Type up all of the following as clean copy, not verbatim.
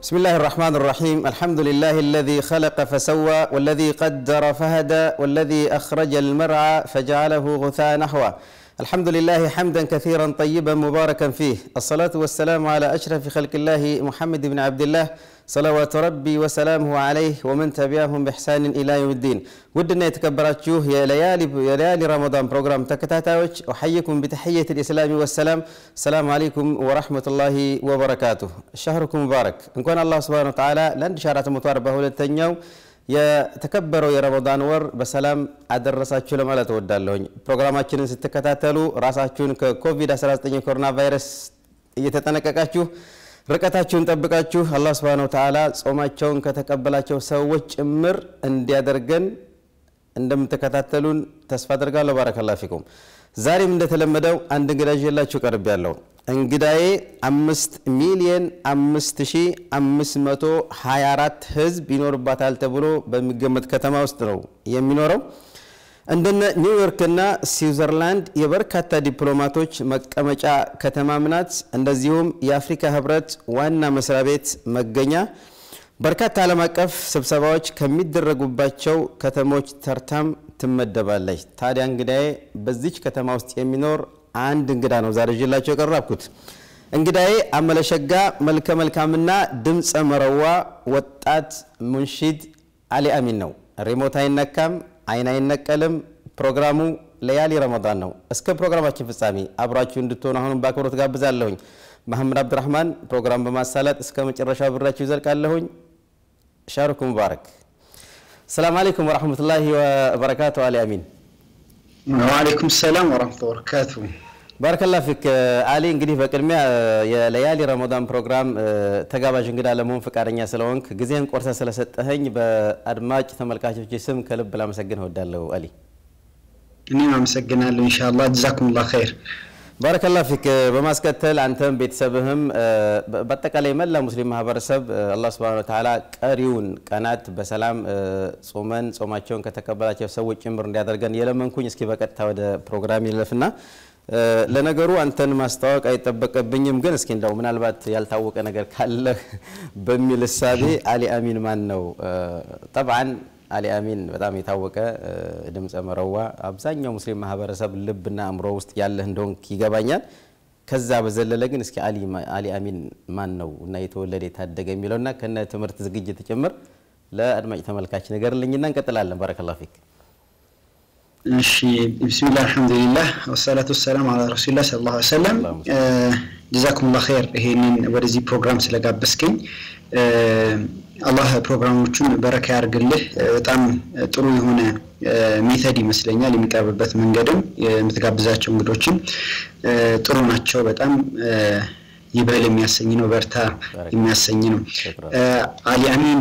بسم الله الرحمن الرحيم. الحمد لله الذي خلق فسوى والذي قدر فهدى والذي أخرج المرعى فجعله غثاء نحوه. الحمد لله حمدا كثيرا طيبا مباركا فيه. الصلاة والسلام على أشرف خلق الله محمد بن عبد الله صلوات ربي وسلامه عليه ومن تبعهم بإحسان إلى يوم الدين. ودنا يتكبراتشوه يا ليالي رمضان بروجرام تكتاتاوش. أحييكم بتحية الإسلام والسلام. السلام عليكم ورحمة الله وبركاته. شهركم مبارك. إن كان الله سبحانه وتعالى لن شهرات متواربة للتنيو የተከበረው የረመዳን ወር በሰላም አደረሳችሁ ለማለት እወዳለሁ። ፕሮግራማችንን ስትከታተሉ ራሳችሁን ከኮቪድ-19 ኮሮና ቫይረስ እየተጠነቀቃችሁ ርቀታችሁን ጠብቃችሁ አላህ Subhanahu Wa Ta'ala ጾማቸውን ከተቀበላቸው ሰዎች ጭምር እንዲያደርገን እንደምትከታተሉን ተስፋ አደርጋለሁ። ባረከላሁ ፊኩም። ዛሬም እንደተለመደው አንድ እንግዳ ይዤላችሁ ቀርቤያለሁ። እንግዳዬ 5,005,524 ህዝብ ይኖርባታል ተብሎ በሚገመት ከተማ ውስጥ ነው የሚኖረው። እንደነ ኒውዮርክ እና ስዊዘርላንድ የበርካታ ዲፕሎማቶች መቀመጫ ከተማም ናት። እንደዚሁም የአፍሪካ ህብረት ዋና መስሪያ ቤት መገኛ በርካታ ዓለም አቀፍ ስብሰባዎች ከሚደረጉባቸው ከተሞች ተርታም ትመደባለች። ታዲያ እንግዳዬ በዚች ከተማ ውስጥ የሚኖር አንድ እንግዳ ነው ዛሬ ይዤላችሁ የቀረብኩት። እንግዳዬ አመለሸጋ መልከ መልካምና ድምጸ መረዋ ወጣት ሙንሺድ አሊ አሚን ነው። ሪሞት አይነካም አይን አይነቀልም። ፕሮግራሙ ለያሊ ረመዳን ነው። እስከ ፕሮግራማችን ፍጻሜ አብራችሁ እንድትሆኑ አሁንም በአክብሮት ጋብዛለሁኝ። መሐመድ አብዱራህማን ፕሮግራም በማሳለጥ እስከ መጨረሻው ብራችሁ ይዘልቃለሁኝ። ሻሩኩም ሙባረክ። ሰላም አለይኩም ወራህመቱላሂ ወበረካቱሁ አሊ አሚን። وعليكم السلام ورحمة الله وبركاته. بارك الله فيك علي. እንግዲህ በቅድሚያ የለያሊ ረመዳን ፕሮግራም ተጋባዥ እንግዳ ለመሆን ፈቃደኛ ስለሆንክ ጊዜን ቆርሰ ስለሰጠኸኝ በአድማጭ ተመልካቾች ስም ከልብ ላመሰግን እወዳለሁ አሊ። እኔም አመሰግናለሁ ኢንሻአላህ ጀዛኩሙላህ ኸይር። بارك الله فيك. በማስከተል አንተም ቤተሰብህም በአጠቃላይ መላ ሙስሊም ማህበረሰብ አላህ Subhanahu Wa Ta'ala ቀሪውን ቀናት በሰላም ጾመን ጾማቸውን ከተቀበላቸው ሰዎች ጭምር እንዲያደርገን የለመንኩኝ። እስኪ በቀጥታ ወደ ፕሮግራም ይለፍና ለነገሩ አንተን ማስተዋወቅ አይተበቀብኝም፣ ግን እስኪ እንደው ምናልባት ያልታወቀ ነገር ካለ በሚል እሳቤ አሊ አሚን ማን ነው? طبعا አሊ አሚን በጣም የታወቀ ድምጸ መረዋ አብዛኛው ሙስሊም ማህበረሰብ ልብና አምሮ ውስጥ ያለህ እንደሆንክ ይገባኛል። ከዛ በዘለለ ግን እስኪ አሊ አሚን ማን ነው እና የተወለደ የታደገ የሚለውና ከነ ትምህርት ዝግጅት ጭምር ለአድማጭ ተመልካች ነገርልኝና እንቀጥላለን። ባረከላሁ ፊክ። እሺ ቢስሚላህ አልሐምዱሊላህ ወሰላቱ ወሰላሙ ዐላ ረሱሊላህ ሰለላሁ ዐለይሂ ወሰለም። ጀዛኩሙላህ ኸይር ይሄንን ወደዚህ ፕሮግራም ስለጋበዝከኝ። አላህ ፕሮግራሞቹን በረካ ያርግልህ። በጣም ጥሩ የሆነ ሜተድ ይመስለኛል የሚቀርብበት መንገድም የምትጋብዛቸው እንግዶችም ጥሩ ናቸው። በጣም ይበል የሚያሰኝ ነው፣ በርታ የሚያሰኝ ነው። አሊ አሚን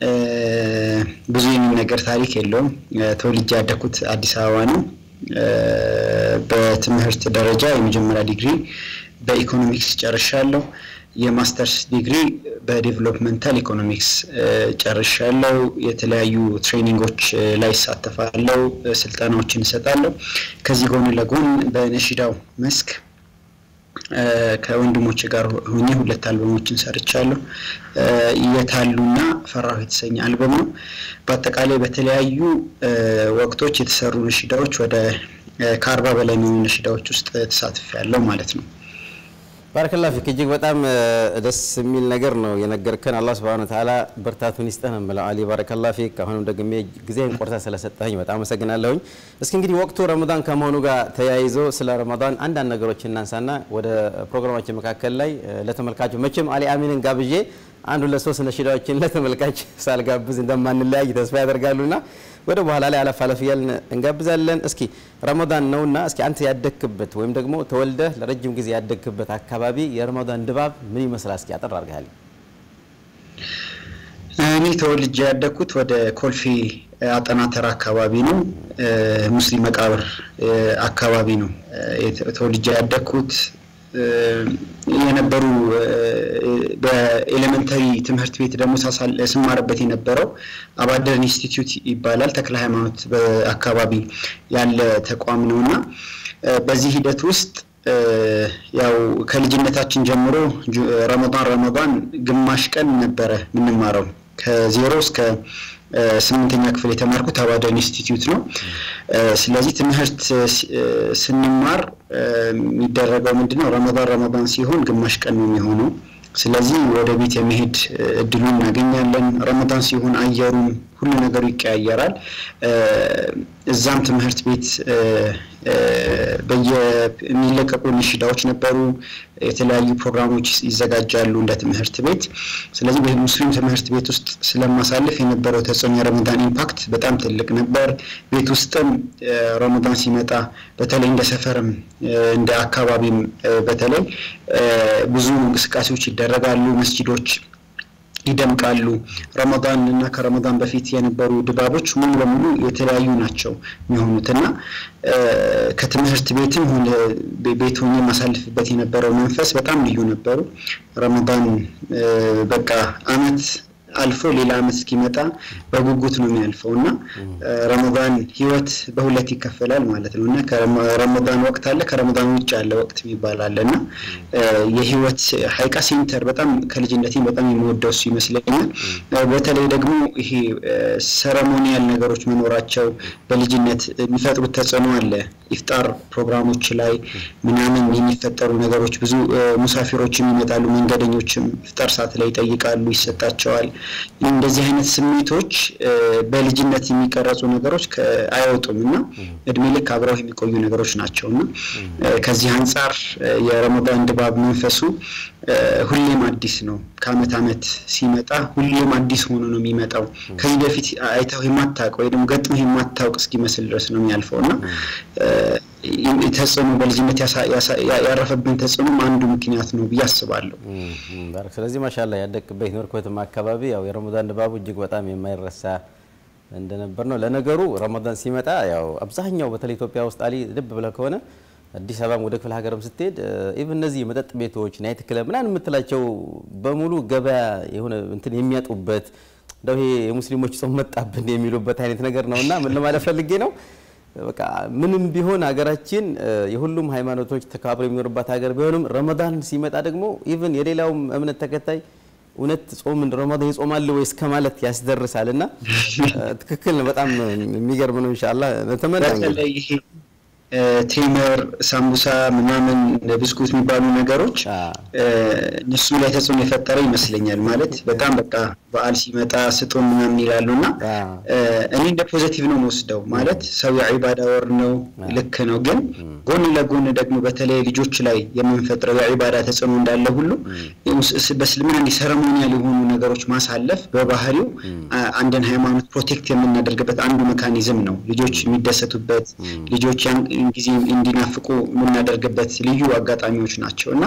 ብዙ ነገር ታሪክ የለውም። ተወልጄ ያደኩት አዲስ አበባ ነው። በትምህርት ደረጃ የመጀመሪያ ዲግሪ በኢኮኖሚክስ ጨርሻለሁ። የማስተርስ ዲግሪ በዴቨሎፕመንታል ኢኮኖሚክስ ጨርሻለሁ። የተለያዩ ትሬኒንጎች ላይ ሳተፋለሁ፣ ስልጠናዎችን እሰጣለሁ። ከዚህ ጎን ለጎን በነሺዳው መስክ ከወንድሞቼ ጋር ሆኜ ሁለት አልበሞችን ሰርቻለሁ። የታሉና ፈራሁ የተሰኘ አልበም ነው። በአጠቃላይ በተለያዩ ወቅቶች የተሰሩ ነሺዳዎች ወደ ከ40 በላይ የሚሆኑ ነሺዳዎች ውስጥ ተሳትፌያለሁ ማለት ነው። ባረከላሁ ፊክ። እጅግ በጣም ደስ የሚል ነገር ነው የነገርከን። አላህ Subhanahu Wa Ta'ala በርታቱን ይስጠን ማለት አሊ ባረከላሁ ፊክ። አሁንም ደግሜ ጊዜን ቆርጠህ ስለሰጠኸኝ በጣም አመሰግናለሁ። እስኪ እንግዲህ ወቅቱ ረመዳን ከመሆኑ ጋር ተያይዞ ስለ ረመዳን አንዳንድ ነገሮችን እናንሳና ወደ ፕሮግራማችን መካከል ላይ ለተመልካቹ መቼም አሊ አሚንን ጋብዤ አንዱ ለሶስት ነሺዳዎችን ለተመልካች ሳልጋብዝ እንደማንለያይ ተስፋ ያደርጋሉና ወደ በኋላ ላይ አለፍ ያልን እንጋብዛለን። እስኪ ረመዳን ነውና እስኪ አንተ ያደክበት ወይም ደግሞ ተወልደህ ለረጅም ጊዜ ያደክበት አካባቢ የረመዳን ድባብ ምን ይመስላል? እስኪ አጠር አድርገሃል። እኔ ተወልጄ ያደኩት ወደ ኮልፌ አጠናተራ አካባቢ ነው። ሙስሊም መቃብር አካባቢ ነው ተወልጄ ያደኩት። የነበሩ በኤሌመንታሪ ትምህርት ቤት ደግሞ ስማርበት የነበረው አባደር ኢንስቲትዩት ይባላል። ተክለ ሃይማኖት በአካባቢ ያለ ተቋም ነውና በዚህ ሂደት ውስጥ ያው ከልጅነታችን ጀምሮ ረመዳን ግማሽ ቀን ነበረ ምንማረው ከ0 እስከ 8ኛ ክፍል የተማርኩት አባዳ ኢንስቲትዩት ነው ስለዚህ ትምህርት ስንማር የሚደረገው ምንድነው ረመዳን ሲሆን ግማሽ ቀን ነው የሚሆነው ስለዚህ ወደ ቤት የመሄድ እድሉን እናገኛለን ረመዳን ሲሆን አየሩም ሁሉ ነገሩ ይቀያየራል እዛም ትምህርት ቤት በየሚለቀቁ ንሽዳዎች ነበሩ የተለያዩ ፕሮግራሞች ይዘጋጃሉ እንደ ትምህርት ቤት ስለዚህ በሙስሊም ትምህርት ቤት ውስጥ ስለማሳለፍ የነበረው ተጽዕኖ የረመዳን ኢምፓክት በጣም ትልቅ ነበር ቤት ውስጥም ረመዳን ሲመጣ በተለይ እንደ ሰፈርም እንደ አካባቢም በተለይ ብዙ እንቅስቃሴዎች ይደረጋሉ መስጂዶች ይደምቃሉ ረመዳን እና ከረመዳን በፊት የነበሩ ድባቦች ሙሉ በሙሉ የተለያዩ ናቸው የሚሆኑትና ከትምህርት ቤትም ሆነ ቤት ሆነ ማሳለፍበት የነበረው መንፈስ በጣም ልዩ ነበሩ ረመዳን በቃ አመት አልፎ ሌላ አመት እስኪመጣ በጉጉት ነው የሚያልፈውና ረመዳን ህይወት በሁለት ይከፈላል ማለት ነውና ከረመዳን ወቅት አለ ከረመዳን ውጭ ያለ ወቅት ይባላልና የህይወት ሐይቃ ሴንተር በጣም ከልጅነቴ በጣም የሚወደው ይመስለኛል በተለይ ደግሞ ይሄ ሰረሞኒያል ነገሮች መኖራቸው በልጅነት የሚፈጥሩት ተጽዕኖ አለ ኢፍጣር ፕሮግራሞች ላይ ምናምን የሚፈጠሩ ነገሮች ብዙ ሙሳፊሮችም ይመጣሉ መንገደኞችም ኢፍጣር ሰዓት ላይ ይጠይቃሉ ይሰጣቸዋል እንደዚህ አይነት ስሜቶች በልጅነት የሚቀርጹ ነገሮች አይወጡምና እድሜ ልክ አብረው የሚቆዩ ነገሮች ናቸውና ከዚህ አንፃር የረመዳን ድባብ መንፈሱ ሁሌም አዲስ ነው ከአመት አመት ሲመጣ ሁሌም አዲስ ሆኖ ነው የሚመጣው ከዚህ በፊት አይተው የማታውቀው ወይ ደግሞ ገጥሞ የማታውቅ እስኪመስል ድረስ ነው የሚያልፈውና ተጽዕኖ በልጅነት ያረፈብን ተጽዕኖ አንዱ ምክንያት ነው ብያስባለሁ ባረክ ስለዚህ ማሻአላ ያደቅበት ኖርኩበትም አካባቢ ያው የረመዳን ድባቡ እጅግ በጣም የማይረሳ እንደነበር ነው ለነገሩ ረመዳን ሲመጣ ያው አብዛኛው በተለይ ኢትዮጵያ ውስጥ አሊ ልብ ብለህ ከሆነ አዲስ አበባ ወደ ክፍለ ሀገርም ስትሄድ ኢቭን እነዚህ መጠጥ ቤቶች ናይት ክለብ ምናምን የምትላቸው በሙሉ ገበያ የሆነ እንትን የሚያጡበት እንደው ይሄ የሙስሊሞች ጾም መጣብን የሚሉበት አይነት ነገር ነውና ምን ለማለት ፈልጌ ነው በቃ ምንም ቢሆን ሀገራችን የሁሉም ሃይማኖቶች ተካብረው የሚኖርባት ሀገር ቢሆንም ረመዳን ሲመጣ ደግሞ ኢቭን የሌላው እምነት ተከታይ እውነት ጾም ረመዳን ይጾማል ወይስ ከማለት ያስደርሳልና ትክክል ነው በጣም የሚገርም ነው ኢንሻአላህ ተመናኝ ቴምር ሳምቡሳ ምናምን ብስኩት የሚባሉ ነገሮች እነሱ ላይ ተጽዕኖ የፈጠረ ይመስለኛል ማለት በጣም በቃ በዓል ሲመጣ ስጦም ምናምን ይላሉና እኔ እንደ ፖዚቲቭ ነው ወስደው ማለት ሰው የዒባዳ ወር ነው ልክ ነው ግን ጎን ለጎን ደግሞ በተለይ ልጆች ላይ የምንፈጥረው የዒባዳ ተጽዕኖ እንዳለ ሁሉ በእስልምና ሴሬሞኒያል የሆኑ ነገሮች ማሳለፍ በባህሪው አንድን ሃይማኖት ፕሮቴክት የምናደርግበት አንዱ ሜካኒዝም ነው ልጆች የሚደሰቱበት ልጆች ጊዜ እንዲናፍቁ ምናደርግበት ልዩ አጋጣሚዎች ናቸውና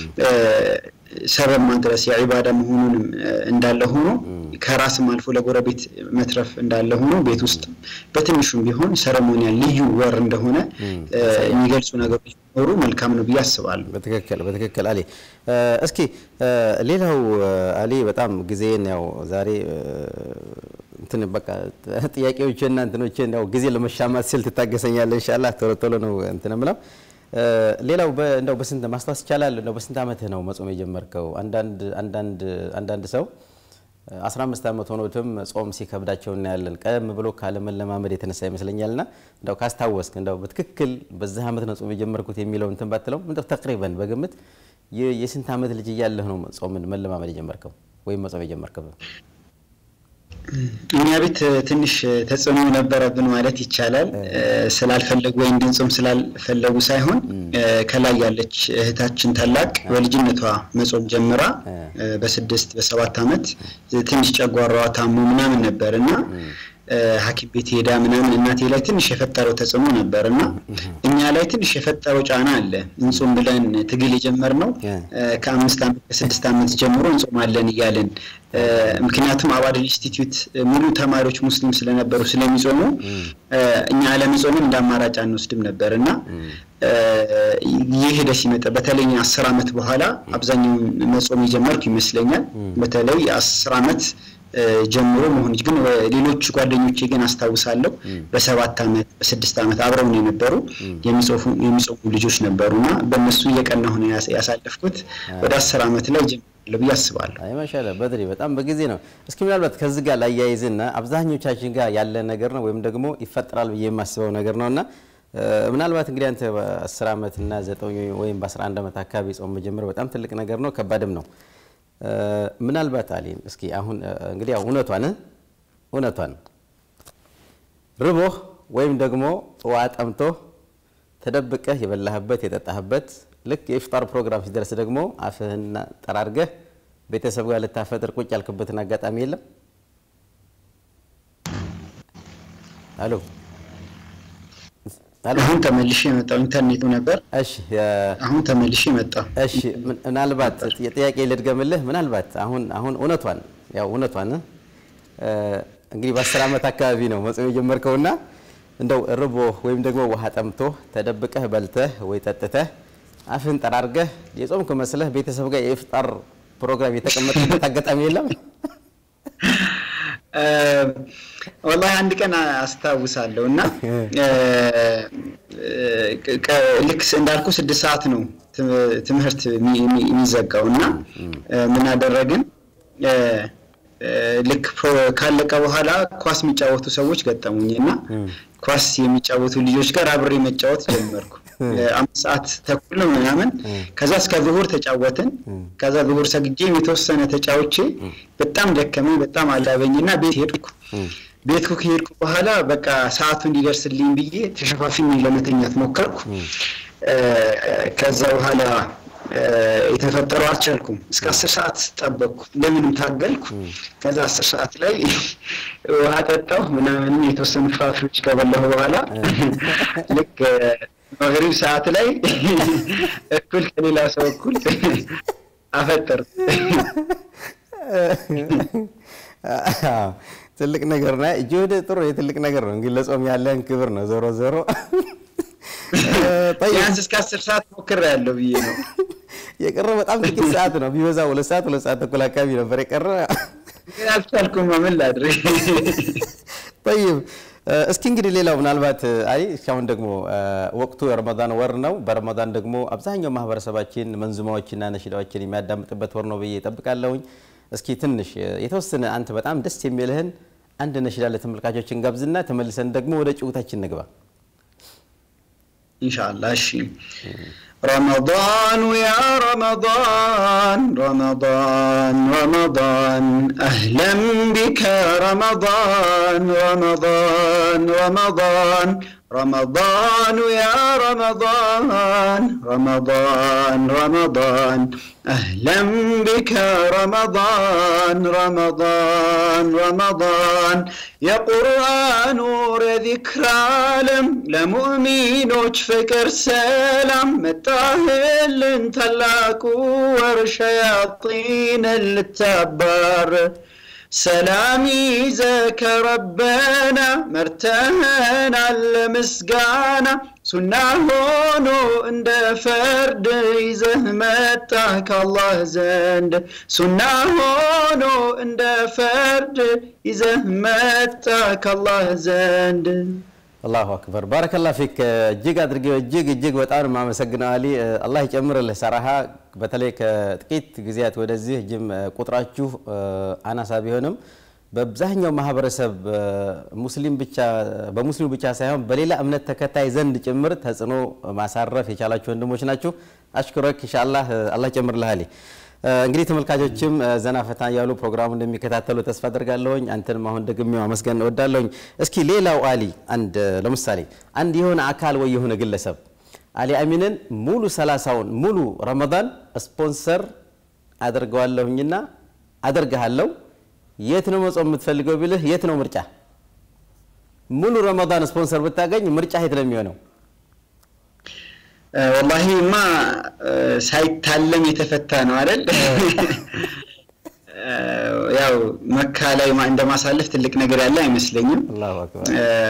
ሰበብ ማድረስ የዒባዳ መሆኑንም እንዳለ ሆኖ ከራስም አልፎ ለጎረቤት መትረፍ እንዳለ ሆኖ ቤት ውስጥ በትንሹም ቢሆን ሴሬሞኒያል ልዩ ወር እንደሆነ የሚገልጹ ነገሮች ኖሩ መልካም ነው በያስባሉ በትክክል አሊ እስኪ ሌላው አሊ በጣም ጊዜን ያው ዛሬ እንትን በቃ ጥያቄዎችና እንትኖችን ያው ጊዜ ለመሻማት ስል ተታገሰኛለህ ኢንሻአላህ ቶሎ ነው እንትነምለው ሌላው እንደው በስንት ማስተዋስ ይቻላል እንደው በስንት አመት ነው መጾም የጀመርከው አንዳንድ ሰው 15 አመት ሆኖትም ጾም ሲከብዳቸው እናያለን ቀደም ብሎ ካለመለማመድ የተነሳ ይመስለኛልና እንደው ካስታወስክ እንደው በትክክል በዛ አመት ነው ጾም የጀመርኩት የሚለው እንትን ባትለው እንደው ተቅሪበን በግምት የስንት አመት ልጅ እያለህ ነው ጾምን መለማመድ የጀመርከው ወይም መጾም የጀመርከው እኛ ቤት ትንሽ ተጽዕኖ ነበረብን ማለት ይቻላል ስላልፈለጉ ወይ እንድንጾም ስላልፈለጉ ሳይሆን ከላይ ያለች እህታችን ታላቅ በልጅነቷ መጾም ጀምራ በ6 በ7 አመት ትንሽ ጨጓራዋ ታሞ ምናምን ነበርና ሐኪም ቤት ሄዳ ምናምን እናቴ ላይ ትንሽ የፈጠረው ተጽዕኖ ነበርና እኛ ላይ ትንሽ የፈጠረው ጫና አለ እንጾም ብለን ትግል የጀመርነው ከ5 አመት ከ6 አመት ጀምሮ እንጾማለን ይያለን ምክንያቱም አባዳ ኢንስቲትዩት ሙሉ ተማሪዎች ሙስሊም ስለነበሩ ስለሚጾሙ እኛ ለመጾም እንዳማራጭ አንወስድም ነበርና ይሄ ደስ ይመጣ በተለይ 10 አመት በኋላ አብዛኛው መጾም የጀመርኩ ይመስለኛል በተለይ 10 አመት ጀምሮ መሆን ግን ሌሎች ጓደኞቼ ግን አስተዋውሳለሁ በ7 አመት በ6 አመት አብረው ነው የነበሩ የሚጾሙ ልጆች ነበሩና በእነሱ እየቀናሁ ነው ያሳለፍኩት ወደ 10 አመት ላይ ጀምሮ ያስባሉ አይ ማሻአላ በድሪ በጣም በጊዜ ነው እስኪ ምናልባት ከዚህ ጋር ላያይዝና አብዛኞቻችን ጋር ያለ ነገር ነው ወይም ደግሞ ይፈጠራል ብዬ የማስበው ነገር ነውና ምናልባት እንግዲህ አንተ በ10 አመት እና 9 ወይም በ11 አመት አካባቢ ጾም መጀመር በጣም ትልቅ ነገር ነው ከባድም ነው ምናልባት አሊን እስኪ አሁን እንግዲህ እውነቷን ርቦህ ወይም ደግሞ ዋጣምቶ ተደብቀህ የበላህበት የጠጣህበት ልክ የኢፍጣር ፕሮግራም ሲደርስ ደግሞ አፍህን ጠራርገህ ቤተሰብ ጋር ልታፈጥር ቁጭ ያልክበትን አጋጣሚ የለም አሎ አሁን ተመልሼ መጣሁ ኢንተርኔቱ ነበር እሺ አሁን ተመልሼ መጣሁ እሺ ምናልባት የጥያቄ ልድገምልህ ምናልባት አሁን እውነቷን እንግዲህ በ10 አመት አካባቢ ነው መጾም የጀመርከውና እንደው ርቦ ወይም ደግሞ ውሃ ጠምቶ ተደብቀህ በልተህ ወይ ጠጥተህ አፍን ጠራርገህ የጾምክ መስለህ ቤተሰብ ጋር የኢፍጣር ፕሮግራም የተቀመጠበት አጋጣሚ የለም والله عندي كان አስታውሳለሁ እና ልክ እንዳልኩ 6 ሰዓት ነው ትምህርት የሚዘጋውና ምን አደረግን ልክ ካለቀ በኋላ ኳስ የሚጫወቱ ሰዎች ገጠሙኝና ኳስ የሚጫወቱ ልጆች ጋር አብሬ መጫወት ጀመርኩ 5 ሰዓት ተኩል ነው ምናምን ከዛ እስከ ዙሁር ተጫወትን ከዛ ዙሁር ሰግጄ የተወሰነ ተጫውቼ በጣም ደከመኝ በጣም አላበኝና ቤት ሄድኩ ከሄድኩ በኋላ በቃ ሰዓቱ እንዲደርስልኝ ብዬ ተሸፋፍኝ ለመተኛት ሞከርኩ ከዛ በኋላ የተፈጠረው አልቻልኩም እስከ 10 ሰዓት ተጠበቅኩ ለምንም ታገልኩ ከዛ 10 ሰዓት ላይ ውሃ ጠጣሁ ምናምን የተወሰኑ ፍራፍሬዎች ከበላሁ በኋላ ልክ መግሪብ ሰዓት ላይ እኩል ከሌላ ሰው እኩል አፈጠርኩ ትልቅ ነገር ነው ጆደ ጥሩ የትልቅ ነገር ነው እንግዲህ ለጾም ያለን ክብር ነው ዞሮ ቢያንስ እስከ 10 ሰዓት ሞክሬያለሁ ብዬ ነው የቀረው በጣም ጥቂት ሰዓት ነው ቢበዛው 2 ሰዓት ተኩል አካባቢ ነበር የቀረው ግን አልቻልኩም ምን ላድርግ طيب እስኪ እንግዲህ ሌላው ምናልባት አይ እስካሁን ደግሞ ወቅቱ የረመዳን ወር ነው በረመዳን ደግሞ አብዛኛው ማህበረሰባችን መንዙማዎችና ነሽዳዎችን የሚያዳምጥበት ወር ነው ብዬ እጠብቃለሁኝ እስኪ ትንሽ የተወሰነ አንተ በጣም ደስ የሚልህን አንድ ነሽዳ ለተመልካቾችን ጋብዝና ተመልሰን ደግሞ ወደ ጭውታችን እንግባ ኢንሻአላህ እሺ رمضان يا رمضان رمضان رمضان أهلا بك رمضان رمضان رمضان رمضان يا رمضان رمضان رمضان أهلا بك رمضان رمضان رمضان يا قرآن نور ذكر عالم لمؤمن فكر سلام متاهل انت لاكو ورشياطين التبار سلامي زك ربنا مرتهن على مسقانا سنة هونو عند فرد زهمتك الله زند سنة هونو عند فرد زهمتك الله زند الله أكبر بارك الله فيك جيج أدرج جيج وتعال مع مسجنا علي الله يجمر له صراحة بتلاقي تقيت جزيات ودزيه جم قطرات شوف أنا سابيهنم ببزهنيو مهابرسب مسلم بمسلم بيتشا سهم بليلا أمنت تكتاي زند جمر تحسنو ما صرف إن شاء الله شو عندهم وشناتشو أشكرك إن شاء الله الله يجمر له علي እንግዲህ ተመልካቾችም ዘና ፈታ ያሉ ፕሮግራሙን እንደሚከታተሉ ተስፋ አደርጋለሁኝ አንተንም አሁን ደግሜ ማመስገን እወዳለሁኝ እስኪ ሌላው አሊ አንድ ለምሳሌ አንድ የሆነ አካል ወይ የሆነ ግለሰብ አሊ አሚንን ሙሉ 30ውን ሙሉ ረመዳን ስፖንሰር አደርጋለሁኝና አደርጋለሁ የት ነው መጾም የምትፈልገው ቢልህ የት ነው ምርጫ ሙሉ ረመዳን ስፖንሰር ብታገኝ ምርጫ የት ነው የሚሆነው والله ما ሳይታለም የተፈታ ነው አይደል ያው መካ ላይ እንደማሳለፍ ትልቅ ነገር ያለ አይመስለኝም አላሁ አክበር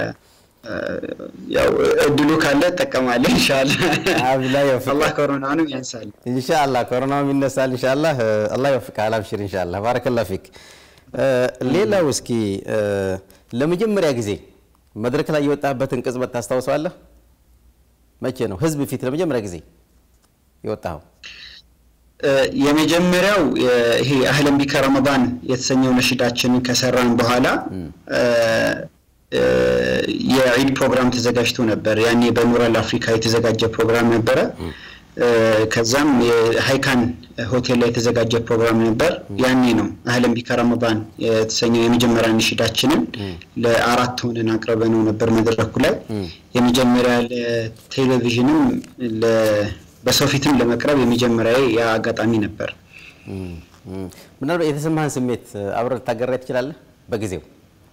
ያው እድሉ ካለ ተጠቀማለህ ኢንሻአላህ አብላ ይወፍቅ አላህ ኮሮናውን ያንሳል ኢንሻአላህ ኮሮናው ይነሳል ኢንሻአላህ አላህ ይወፍቅ አላብሽር ኢንሻአላህ ባረከላሁ ፊክ ሌላው እስኪ ለመጀመሪያ ጊዜ መድረክ ላይ የወጣበትን ቅጽበት ታስታውሳለህ? መቼ ነው ህዝብ ፊት ለመጀመሪያ ጊዜ የወጣው? የመጀመሪያው ይሄ አህለን ቢከ ረመዳን የተሰኘው ነሽዳችንን ከሰራን በኋላ የዒድ ፕሮግራም ተዘጋጅቶ ነበር። ያኔ በኑረል አፍሪካ የተዘጋጀ ፕሮግራም ነበር። ከዛም የሃይካን ሆቴል ላይ የተዘጋጀ ፕሮግራም ነበር። ያኔ ነው አህለን ቢከ ረመዳን የተሰኘው የመጀመሪያ ነሽዳችንን ለአራት ሆነን አቅርበነው ነበር መድረኩ ላይ። የመጀመሪያ ለቴሌቪዥንም በሰው ፊትም ለመቅረብ የመጀመሪያ ያ አጋጣሚ ነበር። ምናልባት የተሰማህን ስሜት አብረህ ታጋራ ትችላለህ በጊዜው?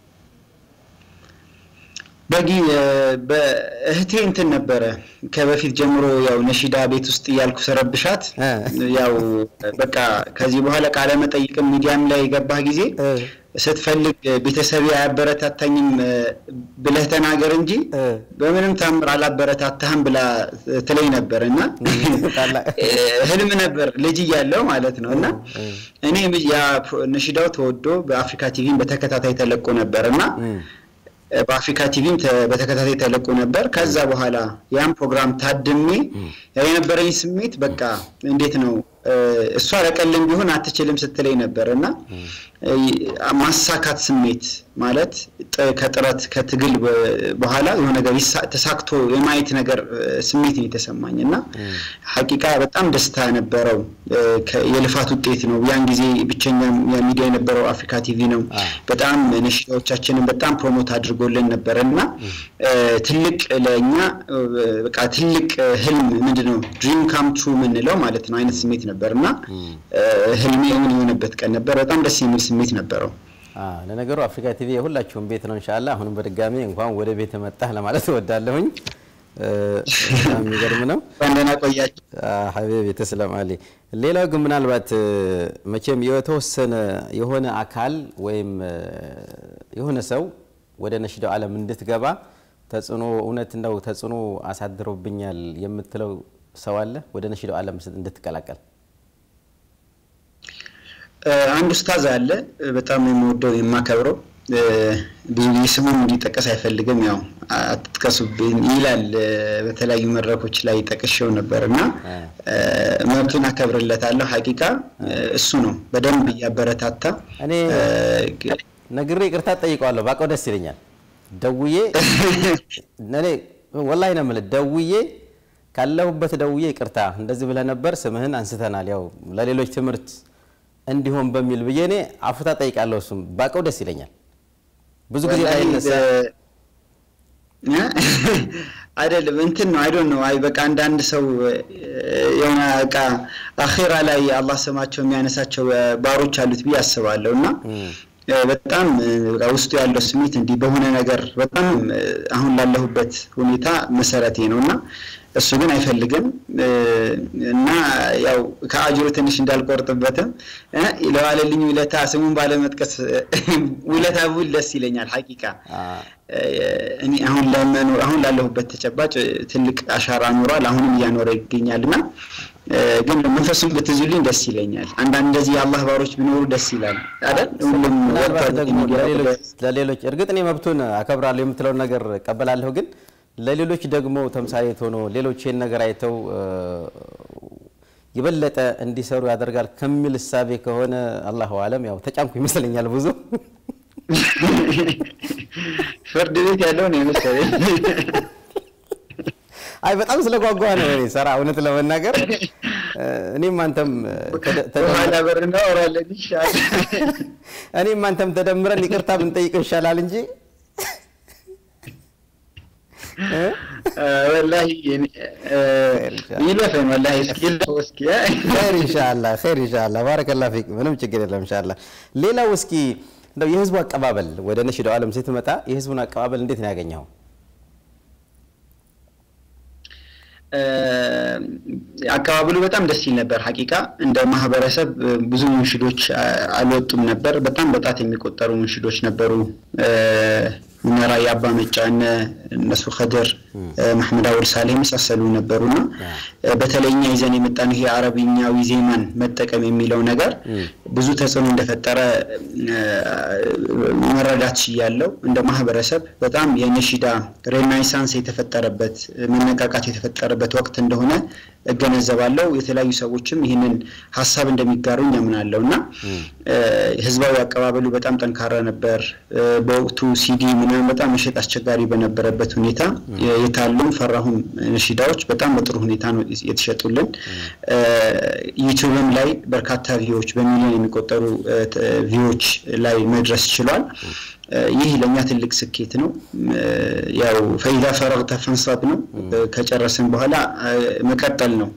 በእህቴ እንትን ነበረ ከበፊት ጀምሮ ያው ነሽዳ ቤት ውስጥ ያልኩ ሰረብሻት ያው በቃ ከዚህ በኋላ ቃለ መጠይቅም ሚዲያም ላይ የገባህ ጊዜ ስትፈልግ ቤተሰብ ያበረታታኝም ብለህ ተናገር እንጂ በምንም ታምር አላበረታታህም ብላ ትለኝ ነበርና ህልም ነበር ልጅ ያለው ማለት ነውና እኔ ያ ነሽዳው ተወዶ በአፍሪካ ቲቪን በተከታታይ ተለቆ ነበርና በአፍሪካ ቲቪም በተከታታይ ተለቆ ነበር። ከዛ በኋላ ያን ፕሮግራም ታድሜ የነበረኝ ስሜት በቃ እንዴት ነው እሷ ለቀልም ቢሆን አትችልም ስትለኝ ነበርና ማሳካት ስሜት ማለት ከጥረት ከትግል በኋላ የሆነ ነገር ተሳክቶ የማየት ነገር ስሜት ነው የተሰማኝና ሐቂቃ በጣም ደስታ ነበረው። የልፋት ውጤት ነው። ያን ጊዜ ብቸኛ የሚዲያ የነበረው አፍሪካ ቲቪ ነው። በጣም ነሽዳዎቻችንን በጣም ፕሮሞት አድርጎልን ነበርና ትልቅ ለኛ በቃ ትልቅ ህልም ምንድነው ድሪም ካም ትሩ ምንለው ማለት ነው አይነት ስሜት ነበርና ህልሜ ምን የሆነበት ቀን ነበር። በጣም ደስ የሚል ስሜት ነበረው። ለነገሩ አፍሪካ ቲቪ የሁላችሁም ቤት ነው ኢንሻአላህ። አሁንም በድጋሚ እንኳን ወደ ቤት መጣህ ለማለት እወዳለሁኝ። የሚገርም ነው። እንደና ቆያችሁ ሐቢቢ ተስለም አሊ። ሌላው ግን ምናልባት መቼም የተወሰነ የሆነ አካል ወይም የሆነ ሰው ወደ ነሽዳው ዓለም እንድትገባ ተጽኖ እውነት ነው ተጽኖ አሳድሮብኛል የምትለው ሰው አለ ወደ ነሽዳው ዓለም እንድትቀላቀል? አንድ ኡስታዝ አለ በጣም የምወደው የማከብረው ብዙ ስሙን እንዲጠቀስ አይፈልግም ያው አትጥቀሱብኝ ይላል በተለያዩ መድረኮች ላይ ጠቅሼው ነበርና መብቱን አከብርለታለሁ። ሐቂቃ እሱ ነው በደንብ ያበረታታ። እኔ ነግሬ ይቅርታ ጠይቀዋለሁ ባቀው ደስ ይለኛል። ደውዬ እኔ ወላሂ ነው ማለት ደውዬ ካለሁበት ደውዬ ይቅርታ እንደዚህ ብለ ነበር ስምህን አንስተናል ያው ለሌሎች ትምርት እንዲሆን በሚል በየኔ አፍታ ጠይቃለሁ። እሱም ባቀው ደስ ይለኛል። ብዙ ጊዜ አይነሳ አይደለም እንትን ነው አይ ዶንት ኖ አይ በቃ አንዳንድ ሰው የሆነ በቃ አኺራ ላይ አላህ ሰማቸው የሚያነሳቸው ባሮች አሉት ብዬ አስባለሁና በጣም ውስጡ ያለው ስሜት እንዲ በሆነ ነገር በጣም አሁን ላለሁበት ሁኔታ መሰረቴ ነውና እሱ ግን አይፈልግም እና ያው ከአጅሩ ትንሽ እንዳልቆርጥበትም ለዋለልኝ ውለታ ስሙን ባለመጥቀስ ውለታ ቡል ደስ ይለኛል። ሐቂቃ እኔ አሁን ላለሁበት ተጨባጭ ትልቅ አሻራ ኖሯል አሁንም ያኖረ ይገኛልና ግን መንፈሱን በትዝልኝ ደስ ይለኛል። አንዳንድ እንደዚህ የአላህ ባሮች ቢኖሩ ደስ ይላል አይደል? ሁሉም ለሌሎች እርግጥ እኔ መብቱን አከብራለሁ የምትለው ነገር ቀበላለሁ ግን ለሌሎች ደግሞ ተምሳሌት ሆኖ ሌሎች ይሄን ነገር አይተው ይበለጠ እንዲሰሩ ያደርጋል ከሚል ሐሳቤ ከሆነ አላሁ አለም ያው ተጫምኩ ይመስለኛል ብዙ ፍርድ ቤት ያለው ነው መሰለኝ። አይ በጣም ስለጓጓ ነው እኔ ሰራ እውነት ለመናገር እኔም አንተም ተባላ በርና ወራለኝ ይሻል እኔም አንተም ተደምረን ይቅርታ ብንጠይቅ ይሻላል እንጂ والله يلفن والله اسكيل وسكي خير ان شاء الله بارك الله فيك ምንም ችግር የለም ان شاء الله። ሌላው እስኪ እንደው የህዝቡ አቀባበል ወደ ነሽዳው ዓለም ስትመጣ የህዝቡን አቀባበል እንዴት ነው ያገኘው? አቀባበሉ በጣም ደስ ይል ነበር። ሐቂቃ እንደ ማህበረሰብ ብዙ ሙንሽዶች አልወጡም ነበር። በጣም በጣት የሚቆጠሩ ሙንሽዶች ነበሩ እነ ራያ አባ መጫነ እነሱ ኸድር መሐመድ አወል ሳሌህ መሳሰሉ ነበሩና በተለይኛ ይዘን የመጣን ይሄ አረብኛዊ ዜማን መጠቀም የሚለው ነገር ብዙ ተጽዕኖ እንደፈጠረ መረዳት ያለው እንደ ማህበረሰብ በጣም የነሺዳ ሬናይሳንስ የተፈጠረበት መነቃቃት የተፈጠረበት ወቅት እንደሆነ እገነዘባለሁ የተለያዩ ሰዎችም ይሄንን ሐሳብ እንደሚጋሩኝ ያምናለውና ህዝባዊ አቀባበሉ በጣም ጠንካራ ነበር በወቅቱ ሲዲ ምናምን በጣም መሸጥ አስቸጋሪ በነበረበት ሁኔታ የታሉም ፈራሁም ነሺዳዎች በጣም በጥሩ ሁኔታ ነው የተሸጡልን ዩቲዩብም ላይ በርካታ ቪዲዮዎች በሚሊዮን የሚቆጠሩ ቪዲዮዎች ላይ መድረስ ችሏል ይህ ለኛ ትልቅ ስኬት ነው ያው ፈይዳ ፈረግተ ፈንሳብ ነው ከጨረሰን በኋላ መቀጠል ነው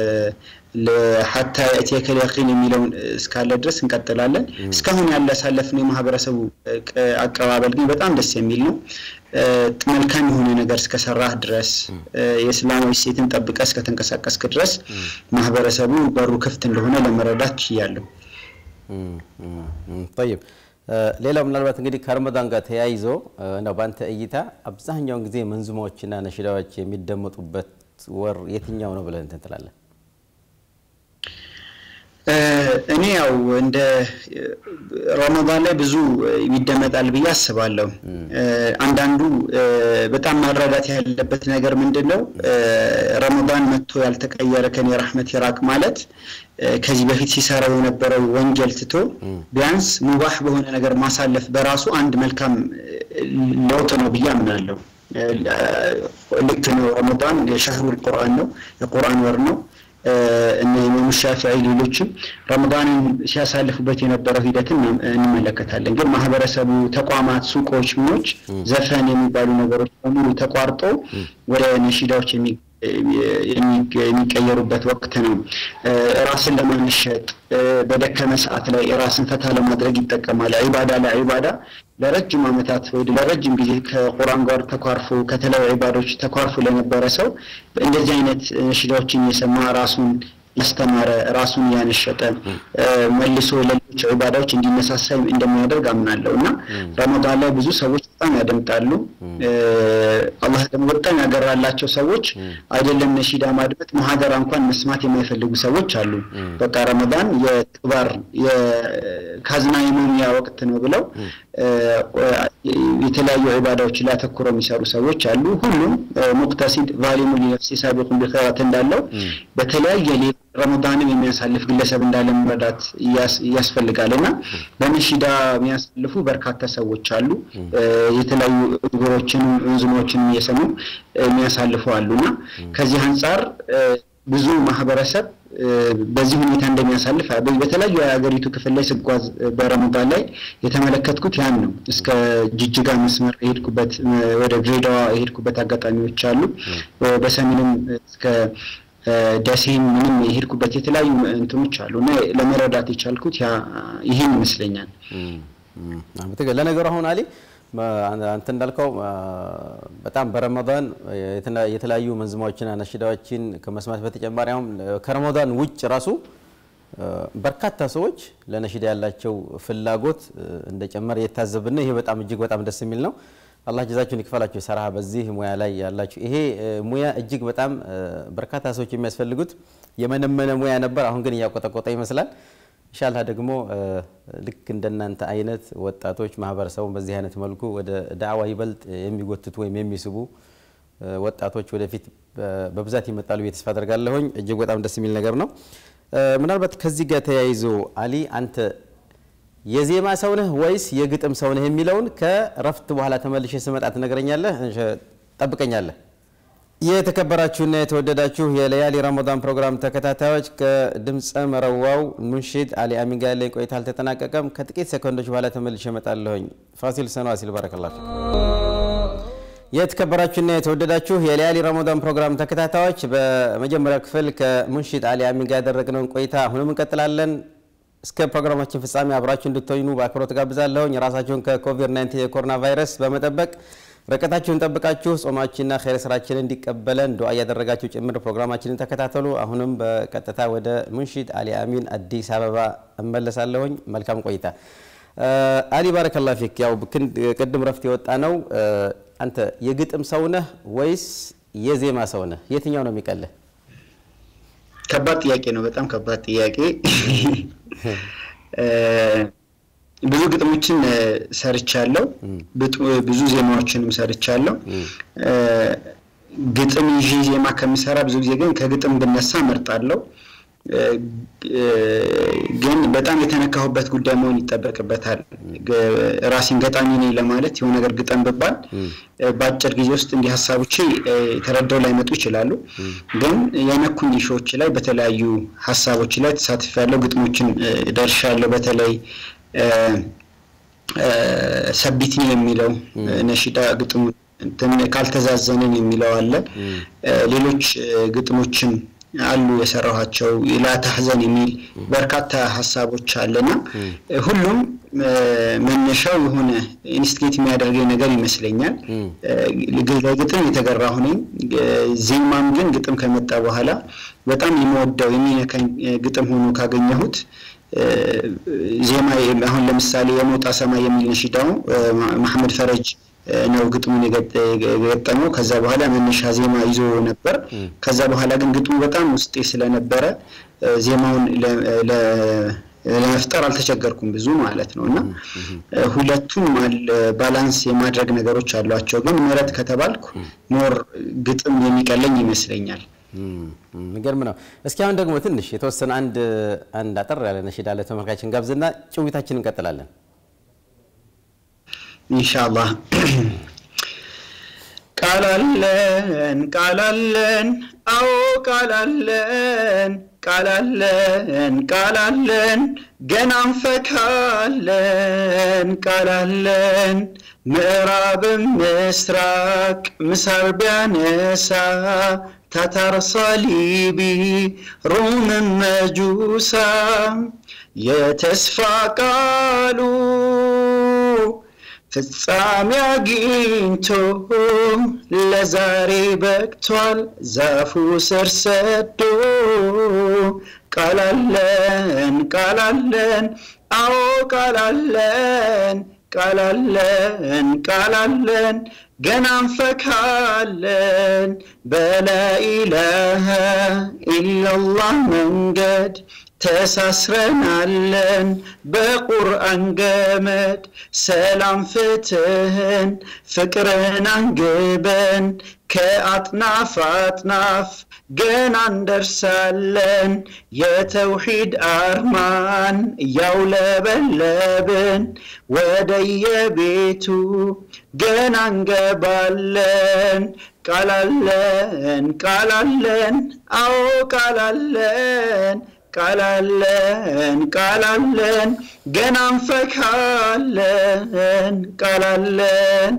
ለሐታ ያቲከ اليقين የሚለውን እስካለ ድረስ እንቀጥላለን እስካሁን ያለ ሳለፍነው ማህበረሰቡ አቀባበል ግን በጣም ደስ የሚል ነው መልካም የሆነ ነገር እስከሰራህ ድረስ የእስላማዊ ሴትን ጠብቀህ እስከተንቀሳቀስክ ድረስ ማህበረሰቡ በሩ ክፍት እንደሆነ ለመረዳት ይያለው طيب ሌላው ምናልባት እንግዲህ ከረመዳን ጋር ተያይዞ ነው ባንተ እይታ አብዛኛውን ጊዜ መንዙማዎችና ነሽዳዎች የሚደመጡበት ወር የትኛው ነው ብለህ እንትን ትላለህ እኔ ያው እንደ ረመዳን ላይ ብዙ ይደመጣል ብዬ አስባለሁ አንዳንዱ በጣም ማረዳት ያለበት ነገር ምንድነው ረመዳን መጥቶ ያልተቀየረ ከኔ ረህመት ይራቅ ማለት ከዚህ በፊት ሲሰራው የነበረው ወንጀል ትቶ ቢያንስ ሙባህ በሆነ ነገር ማሳለፍ በራሱ አንድ መልካም ለውጥ ነው ብዬ አምናለሁ ልክ ነው ረመዳን የሸህሩል ቁርአን ነው የቁርአን ወር ነው እነ ኢማም ሻፊዒ ሌሎችም ረመዳንን ሲያሳልፉበት የነበረው ሂደትን እንመለከታለን ግን ማህበረሰቡ ተቋማት ሱቆች ምኖች ዘፈን የሚባሉ ነገሮች በሙሉ ተቋርጦ ወደ ነሺዳዎች የሚቀየሩበት ወቅት ነው ራስን ለማንሸጥ በደከመ ሰዓት ላይ ራስን ፈታ ለማድረግ ይጠቀማል ዒባዳ ለረጅም አመታት ወይ ለረጅም ጊዜ ከቁርአን ጋር ተኳርፎ ከተለያዩ ዒባዳዎች ተኳርፎ ለነበረ ሰው እንደዚህ አይነት ነሺዳዎችን የሰማ ራሱን ያስተማረ ራሱን ያነሸጠ መልሶ ለሌሎች ዒባዳዎች እንዲነሳሳ እንደሚያደርግ አምናለሁና ረመዳን ላይ ብዙ ሰዎች በጣም ያደምጣሉ አላህ ደግሞ በጣም ያገራላቸው ሰዎች አይደለም ነሺዳ ማድመጥ ሙሐደራ እንኳን መስማት የማይፈልጉ ሰዎች አሉ በቃ ረመዳን የተግባር የካዝና የመሙያ ወቅት ነው ብለው የተለያዩ ዒባዳዎች ላይ ተኩረው የሚሰሩ ሰዎች አሉ ሁሉም ሙቅተሲድ ዛሊሙ ሊነፍሲ ሳቢቁን ቢኸይራት እንዳለው በተለያየ ረመዳንን የሚያሳልፍ ግለሰብ እንዳለ መረዳት ያስፈልጋልና በነሺዳ የሚያሳልፉ በርካታ ሰዎች አሉ የተለያዩ ግሮችን እንዝሞችን እየሰሙ የሚያሳልፉ አሉና ከዚህ አንፃር ብዙ ማህበረሰብ በዚህ ሁኔታ እንደሚያሳልፍ በተለያዩ የሀገሪቱ ክፍል ላይ ስጓዝ በረመዳን ላይ የተመለከትኩት ያን ነው እስከ ጅጅጋ መስመር ሄድኩበት ወደ ድሬዳዋ ሄድኩበት አጋጣሚዎች አሉ በሰሜንም እስከ ደሴን ምንም ሄድኩበት የተለያዩ እንትኖች አሉና ለመረዳት የቻልኩት ይሄን ይመስለኛል ለነገሩ አሁን አሊ አንተ እንዳልከው በጣም በረመዳን የተለያዩ መንዝማዎችና ነሺዳዎችን ከመስማት በተጨማሪ አሁን ከረመዳን ውጭ ራሱ በርካታ ሰዎች ለነሺዳ ያላቸው ፍላጎት እንደጨመረ የታዘብና ይሄ በጣም እጅግ በጣም ደስ የሚል ነው አላህ ጀዛችሁን ይክፈላችሁ ሰራህ በዚህ ሙያ ላይ ያላችሁ ይሄ ሙያ እጅግ በጣም በርካታ ሰዎች የሚያስፈልጉት የመነመነ ሙያ ነበር አሁን ግን ያቆጠቆጠ ይመስላል ኢንሻአላህ ደግሞ ልክ እንደናንተ አይነት ወጣቶች ማህበረሰቡን በዚህ አይነት መልኩ ወደ ዳዕዋ ይበልጥ የሚጎትቱ ወይም የሚስቡ ወጣቶች ወደፊት በብዛት ይመጣሉ በተስፋ አደርጋለሁኝ እጅግ በጣም ደስ የሚል ነገር ነው ምናልባት ከዚህ ጋር ተያይዞ አሊ አንተ የዜማ ሰው ነህ ወይስ የግጥም ሰው ነህ የሚለውን ከረፍት በኋላ ተመልሼ ስመጣ ትነግረኛለህ ጠብቀኛለህ የተከበራችሁና የተወደዳችሁ የለያሊ ረመዳን ፕሮግራም ተከታታዮች ከድምጽ መረዋው ሙንሺድ አሊ አሚን ጋር ላይ ቆይታ አልተጠናቀቀም ከጥቂት ሰከንዶች በኋላ ተመልሼ እመጣለሁኝ ፋሲል ሰናሲል ባረከላሁ የተከበራችሁና የተወደዳችሁ የለያሊ ረመዳን ፕሮግራም ተከታታዮች በመጀመሪያው ክፍል ከሙንሺድ አሊ አሚን ጋር ያደረግነው ቆይታ አሁንም እንቀጥላለን እስከ ፕሮግራማችን ፍጻሜ አብራችሁ እንድትሆኑ በአክብሮት ጋብዛለሁኝ ራሳችሁን ከኮቪድ-19 የኮሮና ቫይረስ በመጠበቅ ረከታችሁን ጠብቃችሁ ጾማችንና ኸይር ስራችንን እንዲቀበለን ዱዓ ያደረጋችሁ ጭምር ፕሮግራማችንን ተከታተሉ አሁንም በቀጥታ ወደ ሙንሺድ አሊ አሚን አዲስ አበባ እመለሳለሁኝ መልካም ቆይታ አሊ ባረከላሁ ፊክ ያው ቅድም ረፍት የወጣ ነው አንተ የግጥም ሰው ነህ ወይስ የዜማ ሰው ነህ የትኛው ነው የሚቀልህ ከባድ ጥያቄ ነው በጣም ከባድ ጥያቄ ብዙ ግጥሞችን ሰርቻለሁ ብዙ ዜማዎችንም ሰርቻለሁ ግጥም ይዤ ዜማ ከመሰራ ብዙ ጊዜ ግን ከግጥም ብነሳ መርጣለሁ ግን በጣም የተነካሁበት ጉዳይ መሆን ይተበከበታል ራስን ገጣሚ ነኝ ለማለት የሆነ ነገር ግጥም በባል ባጭር ጊዜ ውስጥ እንዲህ ሐሳቦች ተረዳው ላይ መጡ ይችላሉ ግን የነኩኝ ሾዎች ላይ በተለያዩ ሐሳቦች ላይ ተሳትፌያለሁ ግጥሞችን ደርሻለሁ በተለይ ሰቢትኒ የሚለው ነሽዳ ግጥሙ ካልተዛዘነን የሚለው አለ ሌሎች ግጥሞችን አሉ የሰራኋቸው ኢላ ተህዘን የሚል በርካታ ሐሳቦች አለና ሁሉም መነሻው የሆነ ኢንስቲጌት የሚያደርገኝ ነገር ይመስለኛል ግጥም የተገራሁ ነኝ ዜማም ግን ግጥም ከመጣ በኋላ በጣም የምወደው የሚነካኝ ግጥም ሆኖ ካገኘሁት ዜማ አሁን ለምሳሌ የሞጣ ሰማይ የሚል ነሽዳው መሐመድ ፈረጅ ነው ግጥሙን የገጠመው ከዛ በኋላ መነሻ ዜማ ይዞ ነበር ከዛ በኋላ ግን ግጥሙ በጣም ውስጤ ስለነበረ ዜማውን ለመፍጠር አልተቸገርኩም ብዙ ማለት ነውና ሁለቱም ባላንስ የማድረግ ነገሮች አሏቸው ግን ምረት ከተባልኩ ሞር ግጥም የሚቀለኝ ይመስለኛል ምገርም ነው እስኪ አሁን ደግሞ ትንሽ የተወሰነ አንድ አጠር ያለ ነሽዳ ለተመልካችን ጋብዝና ጭውታችንን እንቀጥላለን ኢንሻአላህ ቃላለን አው ቃላለን ገና እንፈካለን ቃላለን ምዕራብም ምስራቅ ምሳር ቢያነሳ ታታር صليቢ ሮም መጁሳ የተስፋ ቃሉ ፍጻሜ አግኝቶ ለዛሬ በቅቷል ዛፉ ስር ሰዶ ቃላለን አዎ ቃላለን ገና እንፈካለን በላኢላሃ ኢላላህ መንገድ ተሳስረናለን በቁርአን ገመድ ሰላም ፍትህን ፍቅርን አንግበን ከአጥናፍ ገና እንደርሳለን የተውሂድ አርማን ያውለበለብን ወደየቤቱ ገና እንገባለን ቃላለን አዎ ቃላለን ገና እንፈካለን ቃላለን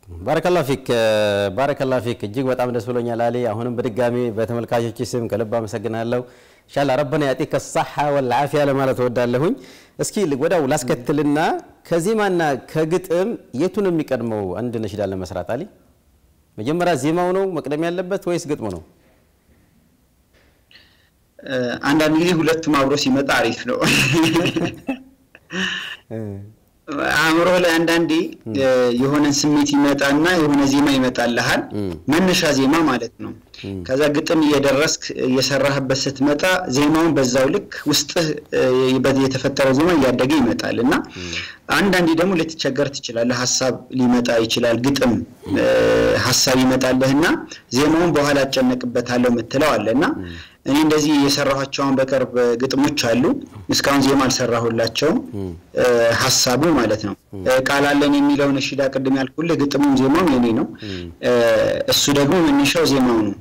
ባረከላሁ ፊክ እጅግ በጣም ደስ ብሎኛል አሊ አሁንም በድጋሚ በተመልካቾች ስም ከልብ አመሰግናለሁ ኢንሻአላህ ረበና ያጢከ الصحة والعافية ለማለት ወዳለሁኝ እስኪ ወዳው ላስከትልና ከዜማና ከግጥም የቱን የሚቀድመው አንድ ነሽዳ ለመስራት አሊ መጀመሪያ ዜማው ነው መቅደም ያለበት ወይስ ግጥሙ ነው አንዳንድ ጊዜ ሁለቱም አብሮ ሲመጣ አሪፍ ነው አምሮ ላይ አንዳንዴ የሆነ ስሜት ይመጣና የሆነ ዜማ ይመጣልሃል መነሻ ዜማ ማለት ነው ከዛ ግጥም እየደረስክ እየሰራህበት ስትመጣ ዜማውን በዛው ልክ ውስጥ የተፈጠረው ዜማ እያደገ ይመጣልና አንዳንዴ ደግሞ ልትቸገር ትችላለህ ሐሳብ ሊመጣ ይችላል ግጥም ሐሳብ ይመጣልህና ዜማውን በኋላ አጨነቅበታለሁ ምትለው አለና እኔ እንደዚህ የሰራኋቸውን በቅርብ ግጥሞች አሉ እስካሁን ዜማ አልሰራሁላቸው ሐሳቡ ማለት ነው ቃላለን የሚለው ነሽዳ ቅድም ያልኩልህ ግጥሙም ዜማው የኔ ነው እሱ ደግሞ መነሻው ዜማው ነው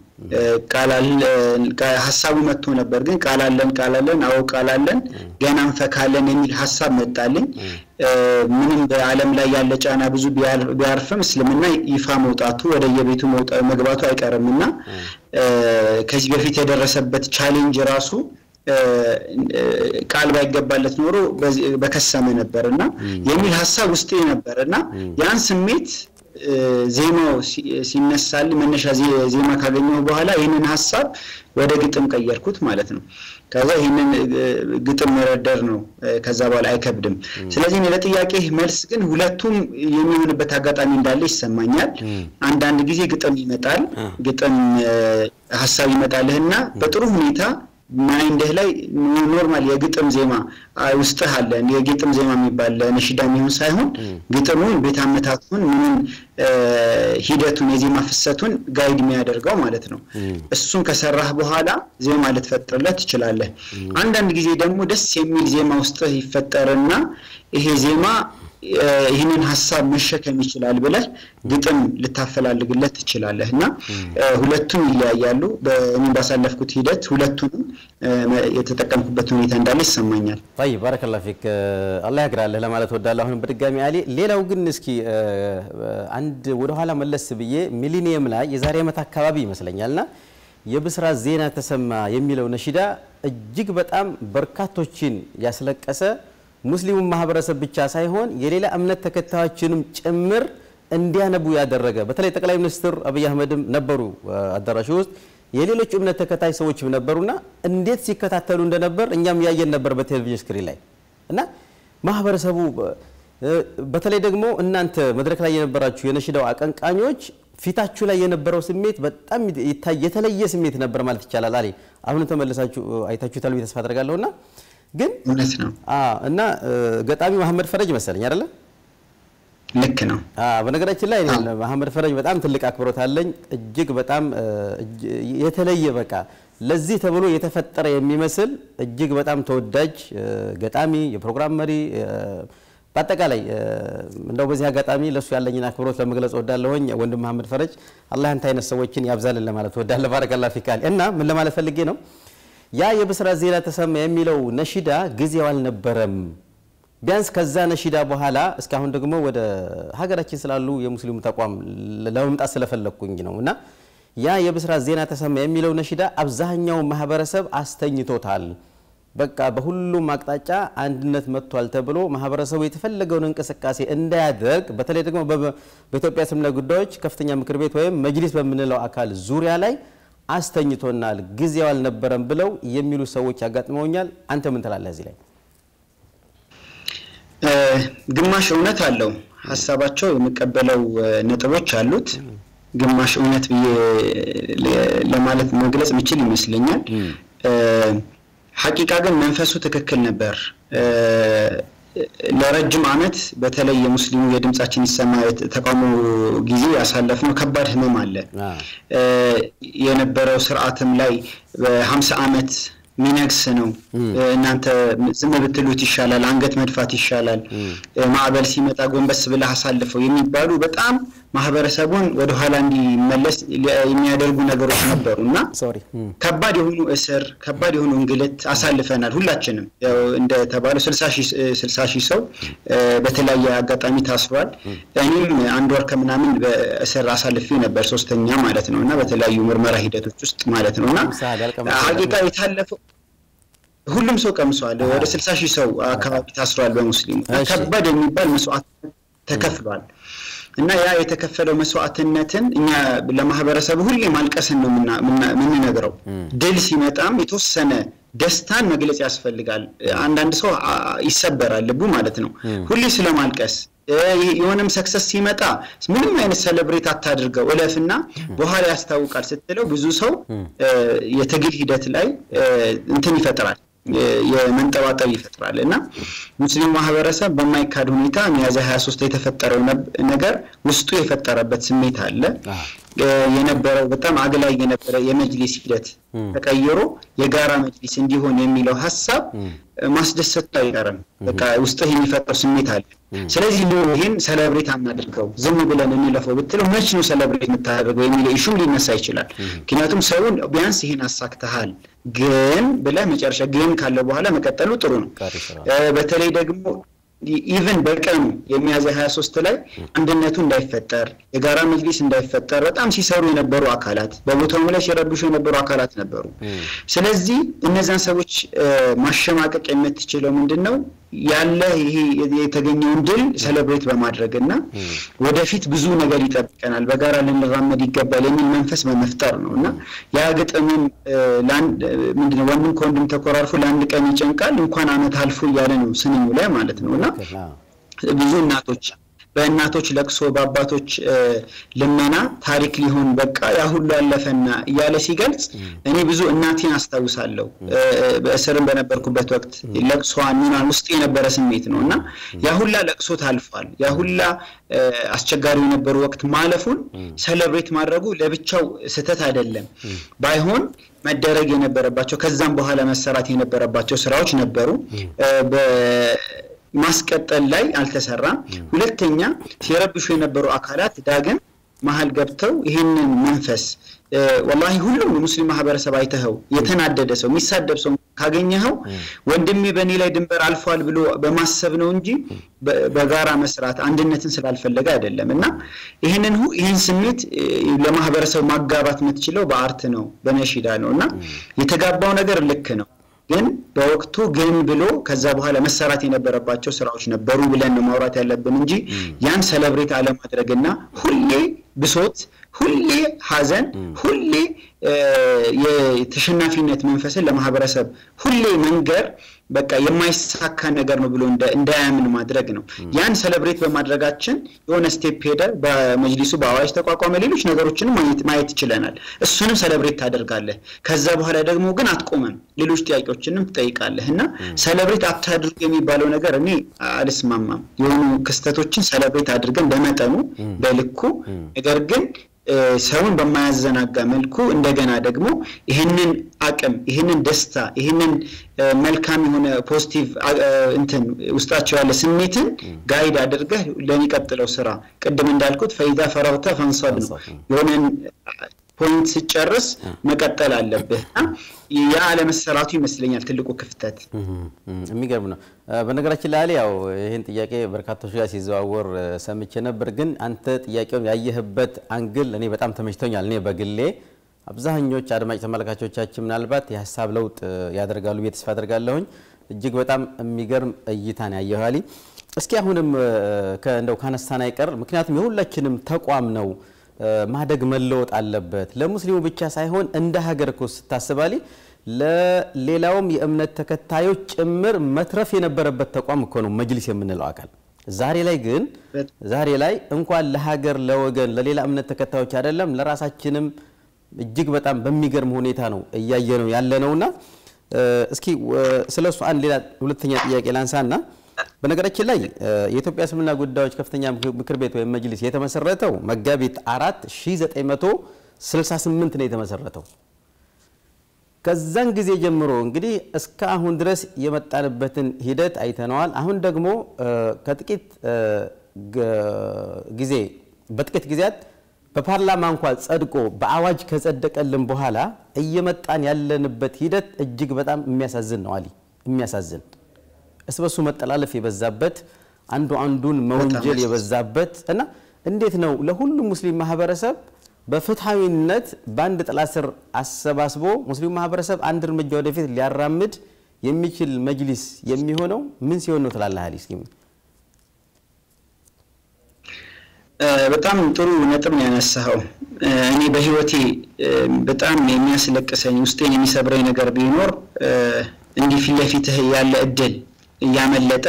ሐሳቡ መጥቶ ነበር ግን ቃላለን አው ቃላለን ገና እንፈካለን የሚል ሐሳብ መጣልኝ ምንም በአለም ላይ ያለ ጫና ብዙ ቢያርፍም እስልምና ይፋ መውጣቱ ወደ የቤቱ መግባቱ አይቀርምና ከዚህ በፊት የደረሰበት ቻሌንጅ ራሱ ቃል ባይገባለት ኖሮ በከሰመ ነበርና የሚል ሐሳብ ውስጥ ነበርና ያን ስሜት ዜማው ሲነሳል መነሻ ዜማ ካገኘው በኋላ ይሄንን ሐሳብ ወደ ግጥም ቀየርኩት ማለት ነው ከዛ ይሄንን ግጥም መረደር ነው ከዛ በኋላ አይከብድም ስለዚህ ለጥያቄ መልስ ግን ሁለቱም የሚሆንበት አጋጣሚ እንዳለ ይሰማኛል አንዳንድ ጊዜ ግጥም ይመጣል ግጥም ሐሳብ ይመጣልህና በጥሩ ሁኔታ ማይንድህ ላይ ኖርማል የግጥም ዜማ ውስጥህ አለ የግጥም ዜማ የሚባል ነሽዳ የሚሆን ሳይሆን ግጥሙን ቤታመታቱን ምን ሂደቱን የዜማ ፍሰቱን ጋይድ የሚያደርገው ማለት ነው እሱን ከሰራህ በኋላ ዜማ ልትፈጥርለት ትችላለህ አንዳንድ ጊዜ ደግሞ ደስ የሚል ዜማ ውስጥህ ይፈጠርና ይሄ ዜማ ይሄንን ሐሳብ መሸከም ይችላል ብለህ ግጥም ልታፈላልግለት ትችላለህና ሁለቱም ይለያያሉ በእኔ ባሳለፍኩት ሂደት ሁለቱንም የተጠቀምኩበት ሁኔታ እንዳለ ይሰማኛል طيب بارك الله فيك الله ያግራልህ ለማለት ወዳለሁ አሁን በድጋሚ አሊ ሌላው ግን እስኪ አንድ ወደ ኋላ መለስ ብዬ ሚሊኒየም ላይ የዛሬ ዓመት አካባቢ ይመስለኛልና የብስራት ዜና ተሰማ የሚለው ነሽዳ እጅግ በጣም በርካቶችን ያስለቀሰ ሙስሊሙ ማህበረሰብ ብቻ ሳይሆን የሌላ እምነት ተከታዮችንም ጭምር እንዲያነቡ ያደረገ በተለይ ጠቅላይ ሚኒስትር አብይ አህመድም ነበሩ አዳራሹ ውስጥ የሌሎች እምነት ተከታይ ሰዎችም ነበሩና እንዴት ሲከታተሉ እንደነበር እኛም ያየን ነበር በቴሌቪዥን ስክሪን ላይ እና ማህበረሰቡ በተለይ ደግሞ እናንተ መድረክ ላይ የነበራችሁ የነሽዳው አቀንቃኞች ፊታችሁ ላይ የነበረው ስሜት በጣም የተለየ ስሜት ነበር ማለት ይቻላል አሊ አሁን ተመለሳችሁ አይታችሁታል ተስፋ አደርጋለሁና ግን እውነት ነው እና ገጣሚ መሐመድ ፈረጅ መሰለኝ አይደለ ልክ ነው በነገራችን ላይ መሐመድ ፈረጅ በጣም ትልቅ አክብሮት አለኝ እጅግ በጣም የተለየ በቃ ለዚህ ተብሎ የተፈጠረ የሚመስል እጅግ በጣም ተወዳጅ ገጣሚ የፕሮግራም መሪ በአጠቃላይ እንደው በዚህ አጋጣሚ ለሱ ያለኝን አክብሮት ለመግለጽ ወዳለሁኝ ወንድም መሐመድ ፈረጅ አላህ አንተ አይነት ሰዎችን ያብዛልን ለማለት ወዳለ ባረከላሁ ፊካል እና ምን ለማለት ፈልጌ ነው ያ የብስራት ዜና ተሰማ የሚለው ነሽዳ ጊዜው አልነበረም ቢያንስ ከዛ ነሽዳ በኋላ እስካሁን ደግሞ ወደ ሀገራችን ስላሉ የሙስሊሙ ተቋም ለመምጣት ስለፈለኩኝ ነውና ያ የብስራት ዜና ተሰማ የሚለው ነሽዳ አብዛኛው ማህበረሰብ አስተኝቶታል በቃ በሁሉም አቅጣጫ አንድነት መጥቷል ተብሎ ማህበረሰቡ የተፈለገውን እንቅስቃሴ እንዳያደርግ በተለይ ደግሞ በኢትዮጵያ እስልምና ጉዳዮች ከፍተኛ ምክር ቤት ወይም መጅሊስ በመንለው አካል ዙሪያ ላይ አስተኝቶናል ጊዜው አልነበረም ብለው የሚሉ ሰዎች ያጋጥመውኛል አንተ ምን ትላለህ እዚህ ላይ ግማሽ እውነት አለው ሐሳባቸው የሚቀበለው ነጥቦች አሉት ግማሽ እውነት ለማለት መግለጽ ምችል ይመስለኛል ሐቂቃ ግን መንፈሱ ትክክል ነበር ለረጅም አመት በተለይ የሙስሊሙ የድምጻችን ይሰማ ተቃውሞ ጊዜ ያሳለፍነው ከባድ ህመም አለ የነበረው ስርዓትም ላይ በ50 አመት ሚነግስ ነው እናንተ ዝም ብትሉት ይሻላል አንገት መድፋት ይሻላል ማዕበል ሲመጣ ጎንበስ ብለህ አሳልፈው የሚባሉ በጣም ማህበረሰቡን ወደ ኋላ እንዲመለስ የሚያደርጉ ነገሮች ነበሩና ከባድ የሆኑ እስር ከባድ የሆኑ እንግልት አሳልፈናል ሁላችንም ያው እንደ ተባለው 60 ሺህ ሰው በተለያየ አጋጣሚ ታስሯል እኔም አንድ ወር ከምናምን በእስር አሳልፌ ነበር ሶስተኛ ማለት ነውና በተለያዩ ምርመራ ሂደቶች ውስጥ ማለት ነውና ሐቂቃ የታለፈው ሁሉም ሰው ቀምሷል ወደ 60 ሺህ ሰው አካባቢ ታስሯል በሙስሊሙ ከባድ የሚባል መስዋዕት ተከፍሏል እና ያ የተከፈለው መስዋዕትነትን እኛ ለማህበረሰቡ ሁሌ ማልቀስን ነው ምን ነገረው ድል ሲመጣም የተወሰነ ደስታን መግለጽ ያስፈልጋል አንዳንድ ሰው ይሰበራል ልቡ ማለት ነው ሁሌ ስለማልቀስ የሆነም ሰክሰስ ሲመጣ ምንም አይነት ሴሌብሬት አታድርገው እለፍና በኋላ ያስታውቃል ስትለው ብዙ ሰው የትግል ሂደት ላይ እንትን ይፈጥራል የመንጠባጠብ ይፈጥራልና ሙስሊም ማህበረሰብ በማይካድ ሁኔታ ሚያዝያ 23 የተፈጠረው ነገር ውስጡ የፈጠረበት ስሜት አለ የነበረው በጣም አግላይ የነበረ የመጅሊስ ሂደት ተቀይሮ የጋራ መጅሊስ እንዲሆን የሚለው ሐሳብ ማስደሰት አይቀርም በቃ ውስጡ የሚፈጠር ስሜት አለ ስለዚህ ይሄን ሴሌብሬት አናድርገው ዝም ብለን እንለፈው ብትለው መች ነው ሴሌብሬት የምታደርገው የሚለው ኢሹም ሊነሳ ይችላል ምክንያቱም ሰውን ቢያንስ ይሄን አሳክተሃል ግን ብለህ መጨረሻ ግን ካለ በኋላ መቀጠሉ ጥሩ ነው በተለይ ደግሞ ኢቭን በቀኑ የሚያዝያ 23 ላይ አንድነቱ እንዳይፈጠር የጋራ መጅሊስ እንዳይፈጠር በጣም ሲሰሩ የነበሩ አካላት በቦታው ላይ ሲረብሹ የነበሩ አካላት ነበሩ ስለዚህ እነዛን ሰዎች ማሸማቀቅ የምትችለው ምንድነው ያለ ይሄ የተገኘውን ድል ሴሌብሬት በማድረግና ወደፊት ብዙ ነገር ይጠብቀናል በጋራ ልንራመድ ይገባል የሚል መንፈስ በመፍጠር ነውና ያ ግጥምም ምንድነው ወንድም ከወንድም ተቆራርፎ ለአንድ ቀን ይጨንቃል እንኳን አመት አልፎ ያለ ነው ስንኙ ላይ ማለት ነውና ብዙ እናቶች በእናቶች ለቅሶ በአባቶች ለመና ታሪክ ሊሆን በቃ ያ ሁሉ ያለፈና ያለ ሲገልጽ እኔ ብዙ እናቴን አስተውሳለሁ በእስርም በነበርኩበት ወቅት ለቅሶዋን ምናን ውስጥ የነበረ ስሜት ነውና ያ ሁሉ ለቅሶ ታልፏል ያ ሁሉ አስቸጋሪ የነበረ ወቅት ማለፉን ሴሌብሬት ማድረጉ ለብቻው ስተት አይደለም ባይሆን መደረግ የነበረባቸው ከዛም በኋላ መሰራት የነበረባቸው ስራዎች ነበሩ ማስቀጠል ላይ አልተሰራም ሁለተኛ ሲረብሹ የነበሩ አካላት ዳግም መሃል ገብተው ይሄንን መንፈስ والله ሁሉም ሙስሊም ማህበረሰብ አይተው የተናደደ ሰው የሚሳደብ ሰው ካገኘው ወንድሜ በኔ ላይ ድንበር አልፏል ብሎ በማሰብ ነው እንጂ በጋራ መስራት አንድነትን ስላልፈለገ አይደለምና ይሄን ስሜት ለማህበረሰብ ማጋባት የምትችለው በአርት ነው በነሺዳ ነውና የተጋባው ነገር ልክ ነው ግን በወቅቱ ግን ብሎ ከዛ በኋላ መሰራት የነበረባቸው ስራዎች ነበሩ ብለን ነው ማውራት ያለብን እንጂ ያን ሴሌብሬት አለ ማድረግና ሁሌ ብሶት ሁሌ ሐዘን ሁሌ የተሸናፊነት መንፈስን ለማህበረሰብ ሁሌ መንገር በቃ የማይሳካ ነገር ነው ብሎ እንዳያምን ማድረግ ነው ያን ሴሌብሬት በማድረጋችን የሆነ ስቴፕ ሄደ በመጅሊሱ በአዋጅ ተቋቋመ ሌሎች ነገሮችን ማየት ይችላል እሱንም ሴሌብሬት ታደርጋለህ ከዛ በኋላ ደግሞ ግን አትቆመም ሌሎች ጥያቄዎችንም ትጠይቃለህና ሴሌብሬት አታድርግ የሚባለው ነገር እኔ አልስማማም የሆኑ ክስተቶችን ሴሌብሬት አድርገን በመጠኑ በልኩ ነገር ግን ሰውን በማያዘናጋ መልኩ እንደገና ደግሞ ይሄንን አቅም ይሄንን ደስታ ይሄንን መልካም የሆነ ፖዚቲቭ እንትን ውስጣቸው ያለ ስሜትን ጋይድ አድርገህ ለሚቀጥለው ስራ ቅድም እንዳልኩት ፈይዳ ፈራውታ ፈንሷድ ነው የሆነን ፖይንት ሲጨርስ መቀጠል አለበት ያ ለመሰራቱ ይመስለኛል ትልቁ ክፍተት የሚገርም ነው በነገራችን ላይ ያው ይሄን ጥያቄ በርካቶች ጋር ሲዘዋወር ሰምቼ ነበር ግን አንተ ጥያቄውን ያየህበት አንግል እኔ በጣም ተመችቶኛል እኔ በግሌ አብዛኞች አድማጭ ተመልካቾቻችን ምናልባት የሐሳብ ለውጥ ያደርጋሉ በተስፋ አደርጋለሁኝ እጅግ በጣም የሚገርም እይታን ያየኋሊ እስኪ አሁንም ከእንደው ካነሳና ይቀር ምክንያቱም የሁላችንም ተቋም ነው ማደግ መለወጥ አለበት ለሙስሊሙ ብቻ ሳይሆን እንደ ሀገር ኮስ ታስባሊ ለሌላውም የእምነት ተከታዮች ጭምር መትረፍ የነበረበት ተቋም እኮ ነው መጅሊስ የምንለው አካል ዛሬ ላይ እንኳን ለሀገር ለወገን ለሌላ እምነት ተከታዮች አይደለም ለራሳችንም እጅግ በጣም በሚገርም ሁኔታ ነው እያየነው ያለነውና እስኪ ስለሱ አንድ ሌላ ሁለተኛ ጥያቄ ላንሳና በነገራችን ላይ የኢትዮጵያ እስልምና ጉዳዮች ከፍተኛ ምክር ቤት ወይ መጅሊስ የተመሰረተው መጋቢት 4 1968 ነው የተመሰረተው ከዛን ጊዜ ጀምሮ እንግዲህ እስከ አሁን ድረስ የመጣንበትን ሂደት አይተናል አሁን ደግሞ ከጥቂት ጊዜ በጥቂት ጊዜያት በፓርላማ እንኳን ጸድቆ በአዋጅ ከጸደቀልን በኋላ እየመጣን ያለንበት ሂደት እጅግ በጣም የሚያሳዝን ነው አሊ የሚያሳዝን እስበሱ መጠላለፍ የበዛበት አንዱን መወንጀል የበዛበት እና እንዴት ነው ለሁሉም ሙስሊም ማህበረሰብ በፍትሃዊነት ባንድ ጥላ ስር አሰባስቦ ሙስሊም ማህበረሰብ አንድ እርምጃ ወደፊት ሊያራምድ የሚችል መጅሊስ የሚሆነው ምን ሲሆን ነው ትላለህ አሊ እስኪ በጣም ጥሩ ነጥብ ነው ያነሳው እኔ በህይወቴ በጣም የሚያስለቅሰኝ ውስጤን የሚሰብረኝ ነገር ቢኖር እንዲህ ፊትለፊትህ ያለ እድል ያመለጠ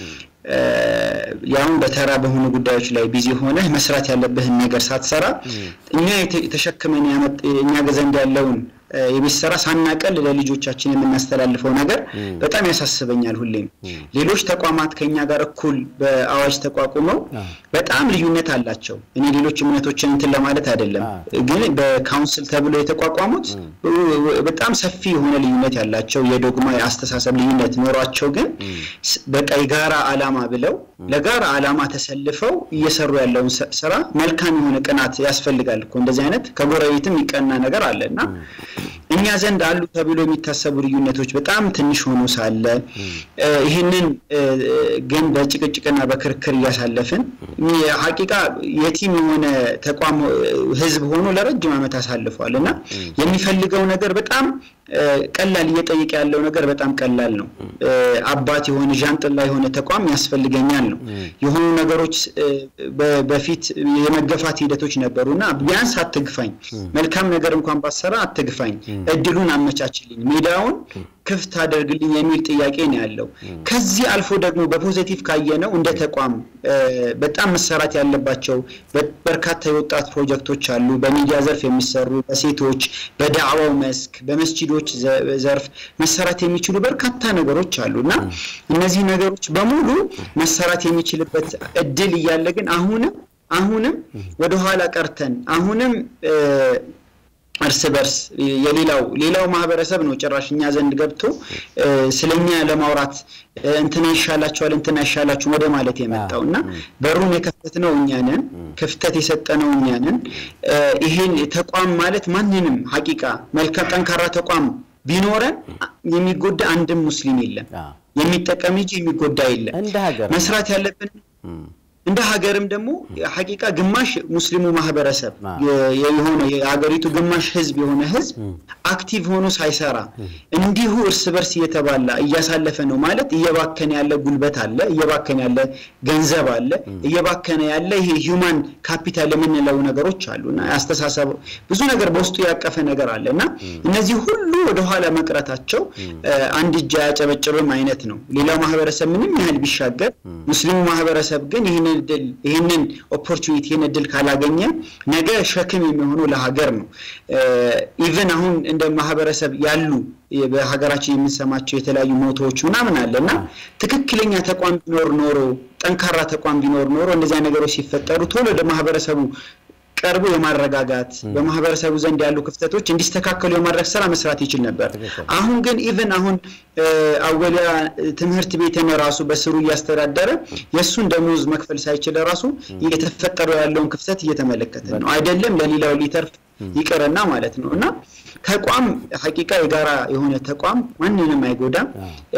ያውን በተራ በሆኑ ጉዳዮች ላይ ቢዚ ሆነ መስራት ያለብህን ነገር ሳትሰራ እኛ የተሸከመን እኛ ገዘንድ ያለውን የቢሰራ ሳናቀል ለልጆቻችን የምናስተላልፈው ነገር በጣም ያሳስበኛል ሁሌም ሌሎች ተቋማት ከኛ ጋር እኩል በአዋጅ ተቋቁመው በጣም ልዩነት አላቸው እኔ ሌሎች እምነቶችን እንትን ለማለት አይደለም ግን በካውንስል ተብሎ የተቋቋሙት በጣም ሰፊ የሆነ ልዩነት ያላቸው የዶግማ የአስተሳሰብ ልዩነት ኖሯቸው ግን በቃ የጋራ ዓላማ ብለው ለጋራ ዓላማ ተሰልፈው እየሰሩ ያለውን ስራ መልካም የሆነ ቅናት ያስፈልጋል እኮ እንደዚህ አይነት ከጎረቤትም ይቀና ነገር አለና እኛ ዘንድ አሉ ተብሎ የሚታሰቡ ልዩነቶች በጣም ትንሽ ሆኖ ሳለ ይሄንን ግን በጭቅጭቅና በክርክር ያሳለፈን ሐቂቃ የቲም የሆነ ተቋም ህዝብ ሆኖ ለረጅም ዓመት አሳልፏልና የሚፈልገው ነገር በጣም ቀላል እየጠየቀ ያለው ነገር በጣም ቀላል ነው አባት የሆነ ጃንጥላ የሆነ ተቋም ያስፈልገኛል ነው የሆኑ ነገሮች በፊት የመገፋት ሂደቶች ነበርና ቢያንስ አትግፋኝ መልካም ነገር እንኳን ባሰራ አትግፋኝ እድሉን አመቻችልኝ ሜዳውን ክፍት አድርግልኝ የሚል ጥያቄ ነው ያለው ከዚህ አልፎ ደግሞ በፖዚቲቭ ካየነው እንደ ተቋም በጣም መሰራት ያለባቸው በርካታ የወጣት ፕሮጀክቶች አሉ በሚዲያ ዘርፍ የሚሰሩ በሴቶች በዳዕዋው መስክ በመስጂዶች ዘርፍ መሰራት የሚችሉ በርካታ ነገሮች አሉና እነዚህ ነገሮች በሙሉ መሰራት የሚችልበት እድል ይያለ ግን አሁንም ወደ ኋላ ቀርተን አሁንም እርስ በርስ የሌላው ማህበረሰብ ነው ጭራሽኛ ዘንድ ገብቶ ስለኛ ለማውራት እንትና ይሻላችሁ ወደ ማለት የመጣውና በሩን የከፈተነው እኛ ነን ክፍተት የሰጠነው እኛ ነን ይሄን ተቋም ማለት ማንንም ሐቂቃ መልካም ጠንካራ ተቋም ቢኖረን የሚጎዳ አንድም ሙስሊም የለም የሚጠቀም እንጂ የሚጎዳ የለም መስራት ያለብን እንደ ሀገርም ደግሞ ሐቂቃ ግማሽ ሙስሊሙ ማህበረሰብ የሆነ የሀገሪቱ ግማሽ ህዝብ የሆነ ህዝብ አክቲቭ ሆኖ ሳይሰራ እንዲሁ እርስ በርስ እየተባላ እያሳለፈ ነው ማለት እየባከነ ያለ ጉልበት አለ እየባከነ ያለ ገንዘብ አለ እየባከነ ያለ ይሄ ሂዩማን ካፒታል የምንለው ነገሮች አሉና ያስተሳሰብ ብዙ ነገር በውስጡ ያቀፈ ነገር አለና እነዚህ ሁሉ ወደ ኋላ መቅረታቸው አንድ እጅ ያጨበጨበም አይነት ነው ሌላው ማህበረሰብ ምንም ያህል ቢሻገር ሙስሊሙ ማህበረሰብ ግን ይሄንን ኦፖርቹኒቲ የነድል ካላገኘ ነገ ሸክም የሚሆነው ለሀገር ነው ኢቭን አሁን እንደ ማህበረሰብ ያሉ በሀገራችን የምንሰማቸው የተለያዩ ሞቶዎች ምናምን አለና ትክክለኛ ተቋም ቢኖር ኖሮ ጠንካራ ተቋም ቢኖር ኖሮ እንደዛ ነገሮች ሲፈጠሩ ቶሎ ለማህበረሰቡ ቀርቦ የማረጋጋት በማህበረሰቡ ዘንድ ያሉ ክፍተቶች እንዲስተካከሉ የማድረግ ስራ መስራት ይችል ነበር አሁን ግን ኢቭን አሁን አወሊያ ትምህርት ቤትን ራሱ በስሩ ያስተዳደረ የሱን ደሞዝ መክፈል ሳይችል ራሱ እየተፈጠረው ያለውን ክፍተት እየተመለከተ ነው አይደለም ለሌላው ሊተርፍ ይቀርና ማለት ነውና ተቋም ሐቂቃ የጋራ የሆነ ተቋም ማንንም አይጎዳም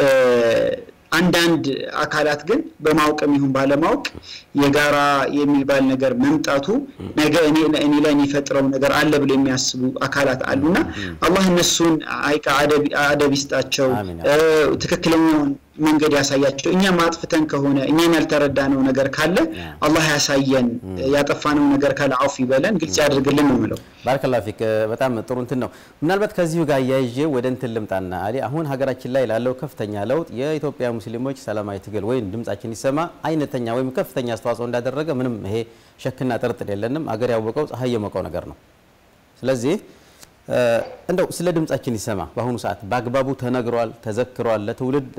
አንዳንድ አካላት ግን በማውቀም ይሁን ባለማውቅ የጋራ የሚባል ነገር መምጣቱ ነገ እኔ ላይ የሚፈጥረው ነገር አለ ብለው የሚያስቡ አካላት አሉና አላህ እነሱን አደብ ይስጣቸው ትክክለኛውን መንገድ ያሳያቸው እኛ ማጥፍተን ከሆነ እኛን ያልተረዳነው ነገር ካለ አላህ ያሳየን ያጠፋነው ነገር ካለ አውፍ ይበለን ግልጽ ያድርግልን ነው ማለት ባረከላሁ ፊክ በጣም ጥሩ እንትን ነው ምናልባት ከዚሁ ጋር ያይዤ ወደ እንትን ልምጣና አሊ አሁን ሀገራችን ላይ ላለው ከፍተኛ ለውጥ የኢትዮጵያ ሙስሊሞች ሰላማዊ ትግል ወይ ድምጻችን ይሰማ አይነተኛ ወይ ከፍተኛ አስተዋጽኦ እንዳደረገ ምንም ይሄ ሸክና ጥርጥር የለንም አገር ያወቀው ፀሐይ የሞቀው ነገር ነው ስለዚህ እንደው ስለ ድምጻችን ይሰማ በአሁኑ ሰዓት በአግባቡ ተነግሯል ተዘክሯል ለትውልድ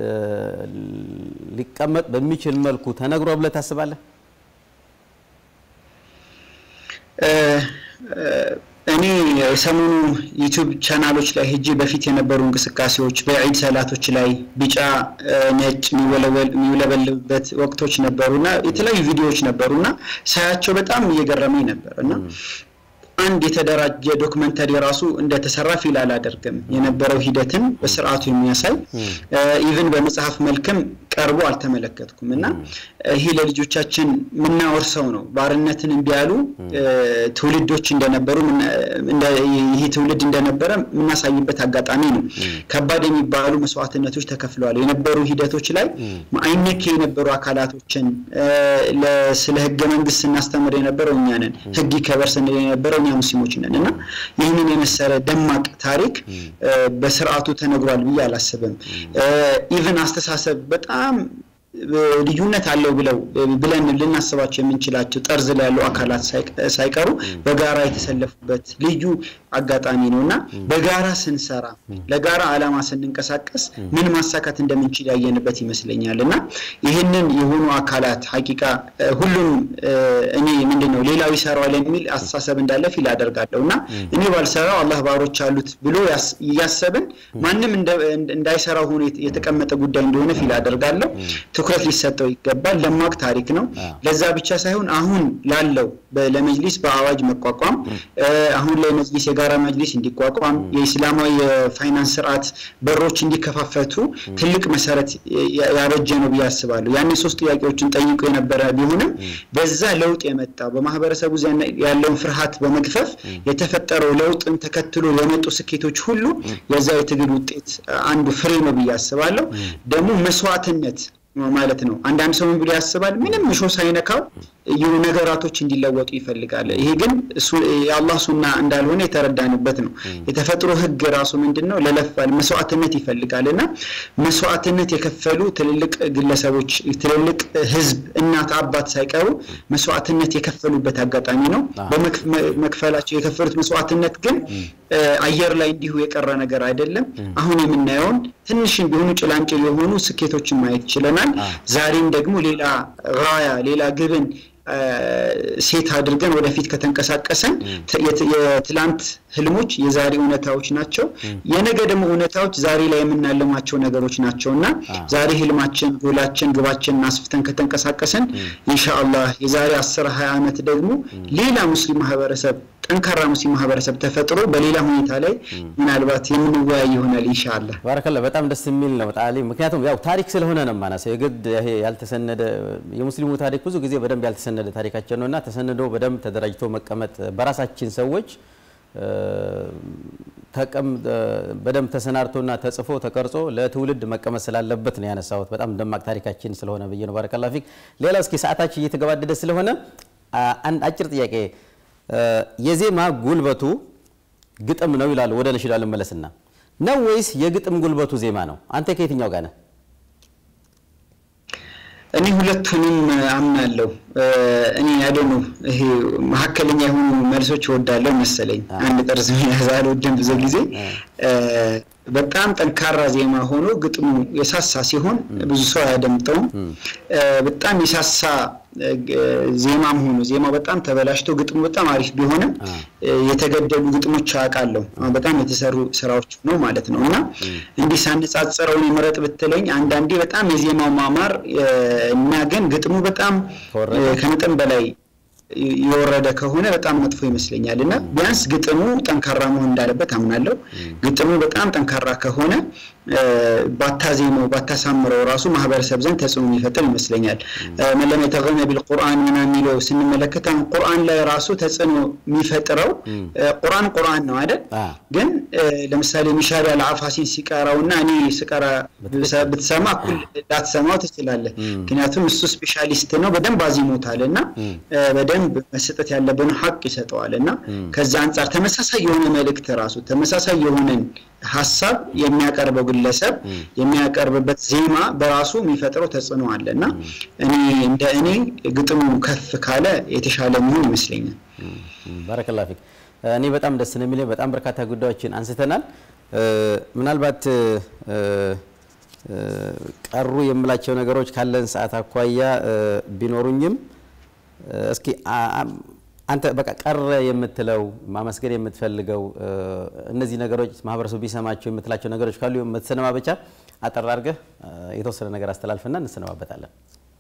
ሊቀመጥ በሚችል መልኩ ተነግሯል ብለ ታስባለህ እኔ ሰሞኑ ዩቲዩብ ቻናሎች ላይ ሄጄ በፊት የነበሩ እንቅስቃሴዎች በዒድ ሰላቶች ላይ ቢጫ ነጭ የሚውለበልበት ወቅቶች ነበሩና የተለያዩ ቪዲዮዎች ነበሩና ሳያቸው በጣም እየገረመኝ ነበርና አንድ የተደራጀ ዶክመንተሪ ራሱ እንደተሰራ ፊል አላደርግም የነበረው ሂደትን በስርዓቱ የሚያሳይ ኢቭን በመጽሐፍ መልክም ቀርቦ አልተመለከትኩምና ይሄ ለልጆቻችን ምናወርሰው ነው ባርነትን እንዲያሉ ትውልዶች እንደነበሩ ይሄ ትውልድ እንደነበረ ምናሳይበት አጋጣሚ ነው ከባድ የሚባሉ መስዋዕትነቶች ተከፍለዋል የነበሩ ሂደቶች ላይ አይነክ የነበሩ አካላቶችን ለስለ ህገ መንግስት እናስተምር የነበረው እኛ ነን ህግ ይከበር ስንል የነበረው እኛ ሙስሊሞች ነንና ይሄንን የመሰረ ደማቅ ታሪክ በስርዓቱ ተነግሯል ብዬ አላስብም ኢቭን አስተሳሰብ በጣም ልዩነት አለው ብለን ልናስባቸው የምንችላቸው ጠርዝ ላይ ያለው አካላት ሳይቀሩ በጋራ የተሰለፉበት ልዩ አጋጣሚ ነውና በጋራ ስንሰራ ለጋራ ዓላማ ስንንቀሳቀስ ምን ማሳካት እንደምንችል ያየንበት ይመስለኛልና ይሄንን የሆኑ አካላት ሐቂቃ ሁሉም እኔ ምንድነው ሌላው ይሰራዋል የሚል አስተሳሰብ እንዳለ ፊል አደርጋለሁና እኔ ባልሰራው አላህ ባሮች አሉት ብሎ ያሰብን ማንንም እንዳይሰራው ሆነ የተቀመጠ ጉዳይ እንደሆነ ፊል አደርጋለሁ ትኩረት ሊሰጠው ይገባል ለማቅ ታሪክ ነው ለዛ ብቻ ሳይሆን አሁን ላለው ለመጅሊስ በአዋጅ መቋቋም አሁን ላይ መጅሊስ የጋራ መጅሊስ እንዲቋቋም የእስላማዊ ፋይናንስ ስርዓት በሮች እንዲከፋፈቱ ትልቅ መሰረት ያበጀ ነው ያስባሉ ያን ሶስት ጥያቄዎችን ጠይቆ የነበረ ቢሆንም በዛ ለውጥ የመጣው በማህበረሰቡ ያለውን ፍርሃት በመግፈፍ የተፈጠረው ለውጥን ተከትሎ የመጡ ስኬቶች ሁሉ የዛ የትግል ውጤት አንዱ ፍሬ ነው ያስባሉ ደግሞ መስዋዕትነት ማለት ነው አንዳንድ ሰው ምን ብሎ ያስባል ምንም ምሾ ሳይነካው ይሁ ነገራቶች እንዲለወጡ ይፈልጋል ይሄ ግን የአላህ ሱና እንዳልሆነ የተረዳንበት ነው የተፈጥሮ ህግ ራሱ ምንድነው ለለፋል መስዋዕትነት ይፈልጋልና መስዋዕትነት የከፈሉ ትልልቅ ግለሰቦች ትልልቅ ህዝብ እናት አባት ሳይቀሩ መስዋዕትነት የከፈሉበት አጋጣሚ ነው በመክፈላቸው የከፈሉት መስዋዕትነት ግን አየር ላይ እንዲሁ የቀረ ነገር አይደለም አሁን የምናየው ትንሽም ቢሆኑ ጭላንጭል የሆኑ ስኬቶችን ማየት ይችላል ዛሬም ደግሞ ሌላ ራያ ሌላ ግብን ሴት አድርገን ወደፊት ከተንቀሳቀሰን የትላንት ህልሞች የዛሬ እውነታዎች ናቸው የነገ ደግሞ እውነታዎች ዛሬ ላይ የምናለማቸው ነገሮች ናቸውና ዛሬ ህልማችን ጎላችን ግባችን አስፍተን ከተንቀሳቀሰን ኢንሻአላህ የዛሬ 10 20 አመት ደግሞ ሌላ ሙስሊም ማህበረሰብ ጠንካራ ሙስሊም ማህበረሰብ ተፈጥሮ በሌላ ሁኔታ ላይ ምናልባት የምንወያይ ይሆናል ኢንሻአላህ ባረከላህ በጣም ደስ የሚል ነው ታሊ ምክንያቱም ያው ታሪክ ስለሆነ ነው ማናሰው የግድ ይሄ ያልተሰነደ የሙስሊሙ ታሪክ ብዙ ጊዜ በደንብ ያልተሰነደ ታሪካችን ነውና ተሰነዶ በደንብ ተደራጅቶ መቀመጥ በራሳችን ሰዎች በደንብ ተሰናርቶና ተጽፎ ተቀርጾ ለትውልድ መቀመጥ ስላለበት ነው ያነሳሁት በጣም ደማቅ ታሪካችን ስለሆነ በየነው ባረከላህ ፊክ ሌላ እስኪ ሰዓታችን እየተገባደደ ስለሆነ አንድ አጭር ጥያቄ የዜማ ጉልበቱ ግጥም ነው ይላል ወደ ነሽዳል መለስና ነው ወይስ የግጥም ጉልበቱ ዜማ ነው አንተ ከየትኛው ጋር ነህ እኔ ሁለቱንም አምናለሁ እኔ ያደኑ ይሄ መሐከለኛ የሆኑ መልሶች ወዳለው መሰለኝ አንድ ጥርስ ያዛሉ ደም ብዙ ጊዜ በጣም ጠንካራ ዜማ ሆኖ ግጥሙ የሳሳ ሲሆን ብዙ ሰው ያደምጠው በጣም የሳሳ ዜማም ሆኖ ዜማው በጣም ተበላሽቶ ግጥሙ በጣም አሪፍ ቢሆንም የተገደሉ ግጥሞች አቃለው በጣም የተሰሩ ስራዎች ነው ማለት ነውና እንዲህ ሳንጻጽረው ይመረጥ ብትለኝ አንዳንዴ በጣም የዜማው ማማር እና ግን ግጥሙ በጣም ከመጠን በላይ የወረደ ከሆነ በጣም መጥፎ ይመስለኛልና ቢያንስ ግጥሙ ጠንካራ መሆን እንዳለበት አምናለሁ ግጥሙ በጣም ጠንካራ ከሆነ ባታዜመው ባታሳምረው ራሱ ማህበረሰብ ዘንድ ተጽዕኖ ይፈጥር ይመስለኛል መለመ ተገነ بالقرآن ምናሚለው ስንመለከተው ቁርአን ላይ ራሱ ተጽዕኖ የሚፈጥረው ቁርአን ነው አይደል ግን ለምሳሌ ሚሻሪ አልዓፋሲን ሲቀራውና እኔ ስቀራ ብትሰማ ኩል ዳትሰማው ትችላለህ ምክንያቱም እሱ ስፔሻሊስት ነው በደንብ አዚሞታልና በደንብ መስጠት ያለብን ሐቅ ይሰጠዋልና ከዛ አንፃር ተመሳሳይ የሆነ መልእክት ራሱ ተመሳሳይ የሆነን ሐሳብ የሚያቀርበው ግለሰብ የሚያቀርብበት ዜማ በራሱ የሚፈጥረው ተጽዕኖ አለና እኔ ግጥሙ ከፍ ካለ የተሻለ ምን ይመስለኛል ባረከላህ ፊክ እኔ በጣም ደስ ነው የሚለኝ በጣም በርካታ ጉዳዮችን አንስተናል ምናልባት ቀሩ የምላቸው ነገሮች ካለን ሰዓት አኳያ ቢኖሩኝም እስኪ አንተ በቃ ቀረ የምትለው ማመስገን የምትፈልገው እነዚህ ነገሮች ማህበረሰቡ ቢሰማቸው የምትላቸው ነገሮች ካሉ የምትሰነባበቻ አጠራርገህ የተወሰነ ነገር አስተላልፈና እንሰነባበታለን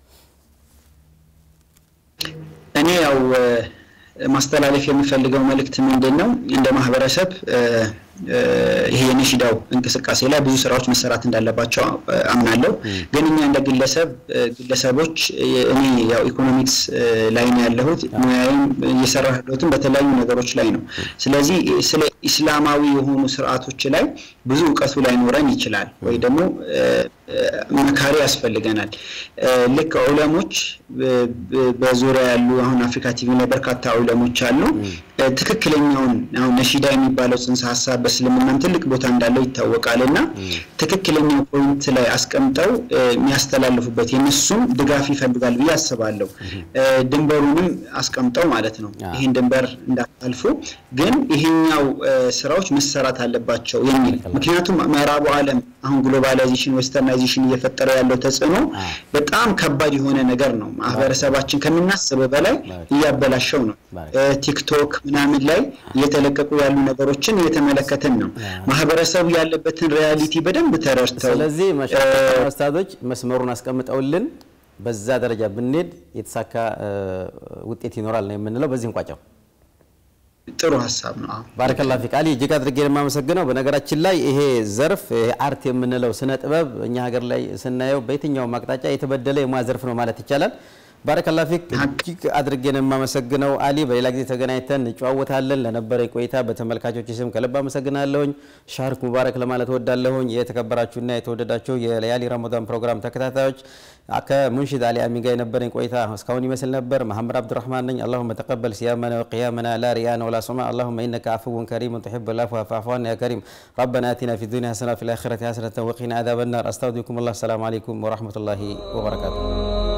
እኔ ያው ማስተላለፍ የምፈልገው መልእክት ምንድነው እንደ ማህበረሰብ ይሄ የነሽዳው እንቅስቃሴ ላይ ብዙ ስራዎች መሰራት እንዳለባቸው አምናለሁ ግን እኛ እንደ ግለሰቦች እኔ ያው ኢኮኖሚክስ ላይ ነው ያለሁት ሙያዬን እየሰራሁትን በተለያዩ ነገሮች ላይ ነው ስለዚህ ስለ እስላማዊ የሆኑ ስርዓቶች ላይ ብዙ ዕውቀቱ ላይ ኖረን ይችላል ወይ ደግሞ መካሪ ያስፈልገናል ልክ ዑለሞች በዙሪያ ያሉ አሁን አፍሪካ ቲቪ ላይ በርካታ ዑለሞች አሉ ትክክለኛውን አሁን ነሽዳ የሚባለው ጽንሰ ሐሳብ በእስልምና ትልቅ ቦታ እንዳለው ይታወቃልና ትክክለኛው ፖይንት ላይ አስቀምጠው የሚያስተላልፉበት የነሱም ድጋፍ ይፈልጋል ብዬ አስባለሁ ድንበሩንም አስቀምጠው ማለት ነው ይሄን ድንበር እንዳታልፉ ግን ይሄኛው ስራዎች መሰራት አለባቸው የሚል ምክንያቱም ምዕራቡ ዓለም አሁን ግሎባላይዜሽን ዌስተርናይዜሽን ሞኔታይዜሽን እየፈጠረ ያለው ተጽዕኖ በጣም ከባድ የሆነ ነገር ነው ማህበረሰባችን ከምናስበው በላይ እያበላሸው ነው ቲክቶክ ምናምን ላይ እየተለቀቁ ያሉ ነገሮችን እየተመለከተን ነው ማህበረሰቡ ያለበትን ሪያሊቲ በደንብ ተረድተው ስለዚህ መሻሻል ኡስታዞች መስመሩን አስቀምጠውልን በዛ ደረጃ ብንሄድ የተሳካ ውጤት ይኖራል ነው የምንለው በዚህ እንቋጫው ጥሩ ሐሳብ ነው ባረከላሁ ፊክ አሊ እጅግ አድርጌ የማመሰግነው በነገራችን ላይ ይሄ ዘርፍ አርት የምንለው ስነ ጥበብ እኛ ሀገር ላይ ስናየው በየትኛው ማቅጣጫ የተበደለ የሙያ ዘርፍ ነው ማለት ይቻላል ባረከላሁ ፊክ እጅግ አድርጌ የማመሰግነው አሊ በሌላ ጊዜ ተገናኝተን እንጨዋወታለን ለነበረ ቆይታ በተመልካቾች ስም ከልብ አመሰግናለሁኝ ሻርክ ሙባረክ ለማለት ወዳለሁኝ የተከበራችሁና የተወደዳችሁ የለያሊ ረመዳን ፕሮግራም ተከታታዮች ከሙንሽድ አሊ አሚን ጋር የነበረኝ ቆይታ እስካሁን ይመስል ነበር መሐመድ አብዱራህማን ነኝ اللهم تقبل صيامنا وقيامنا لا رياء ولا سمعة اللهم انك عفو كريم تحب العفو فاعف عنا يا كريم ربنا آتنا في الدنيا حسنة وفي الآخرة حسنة وقنا عذاب النار استودعكم الله السلام عليكم ورحمة الله وبركاته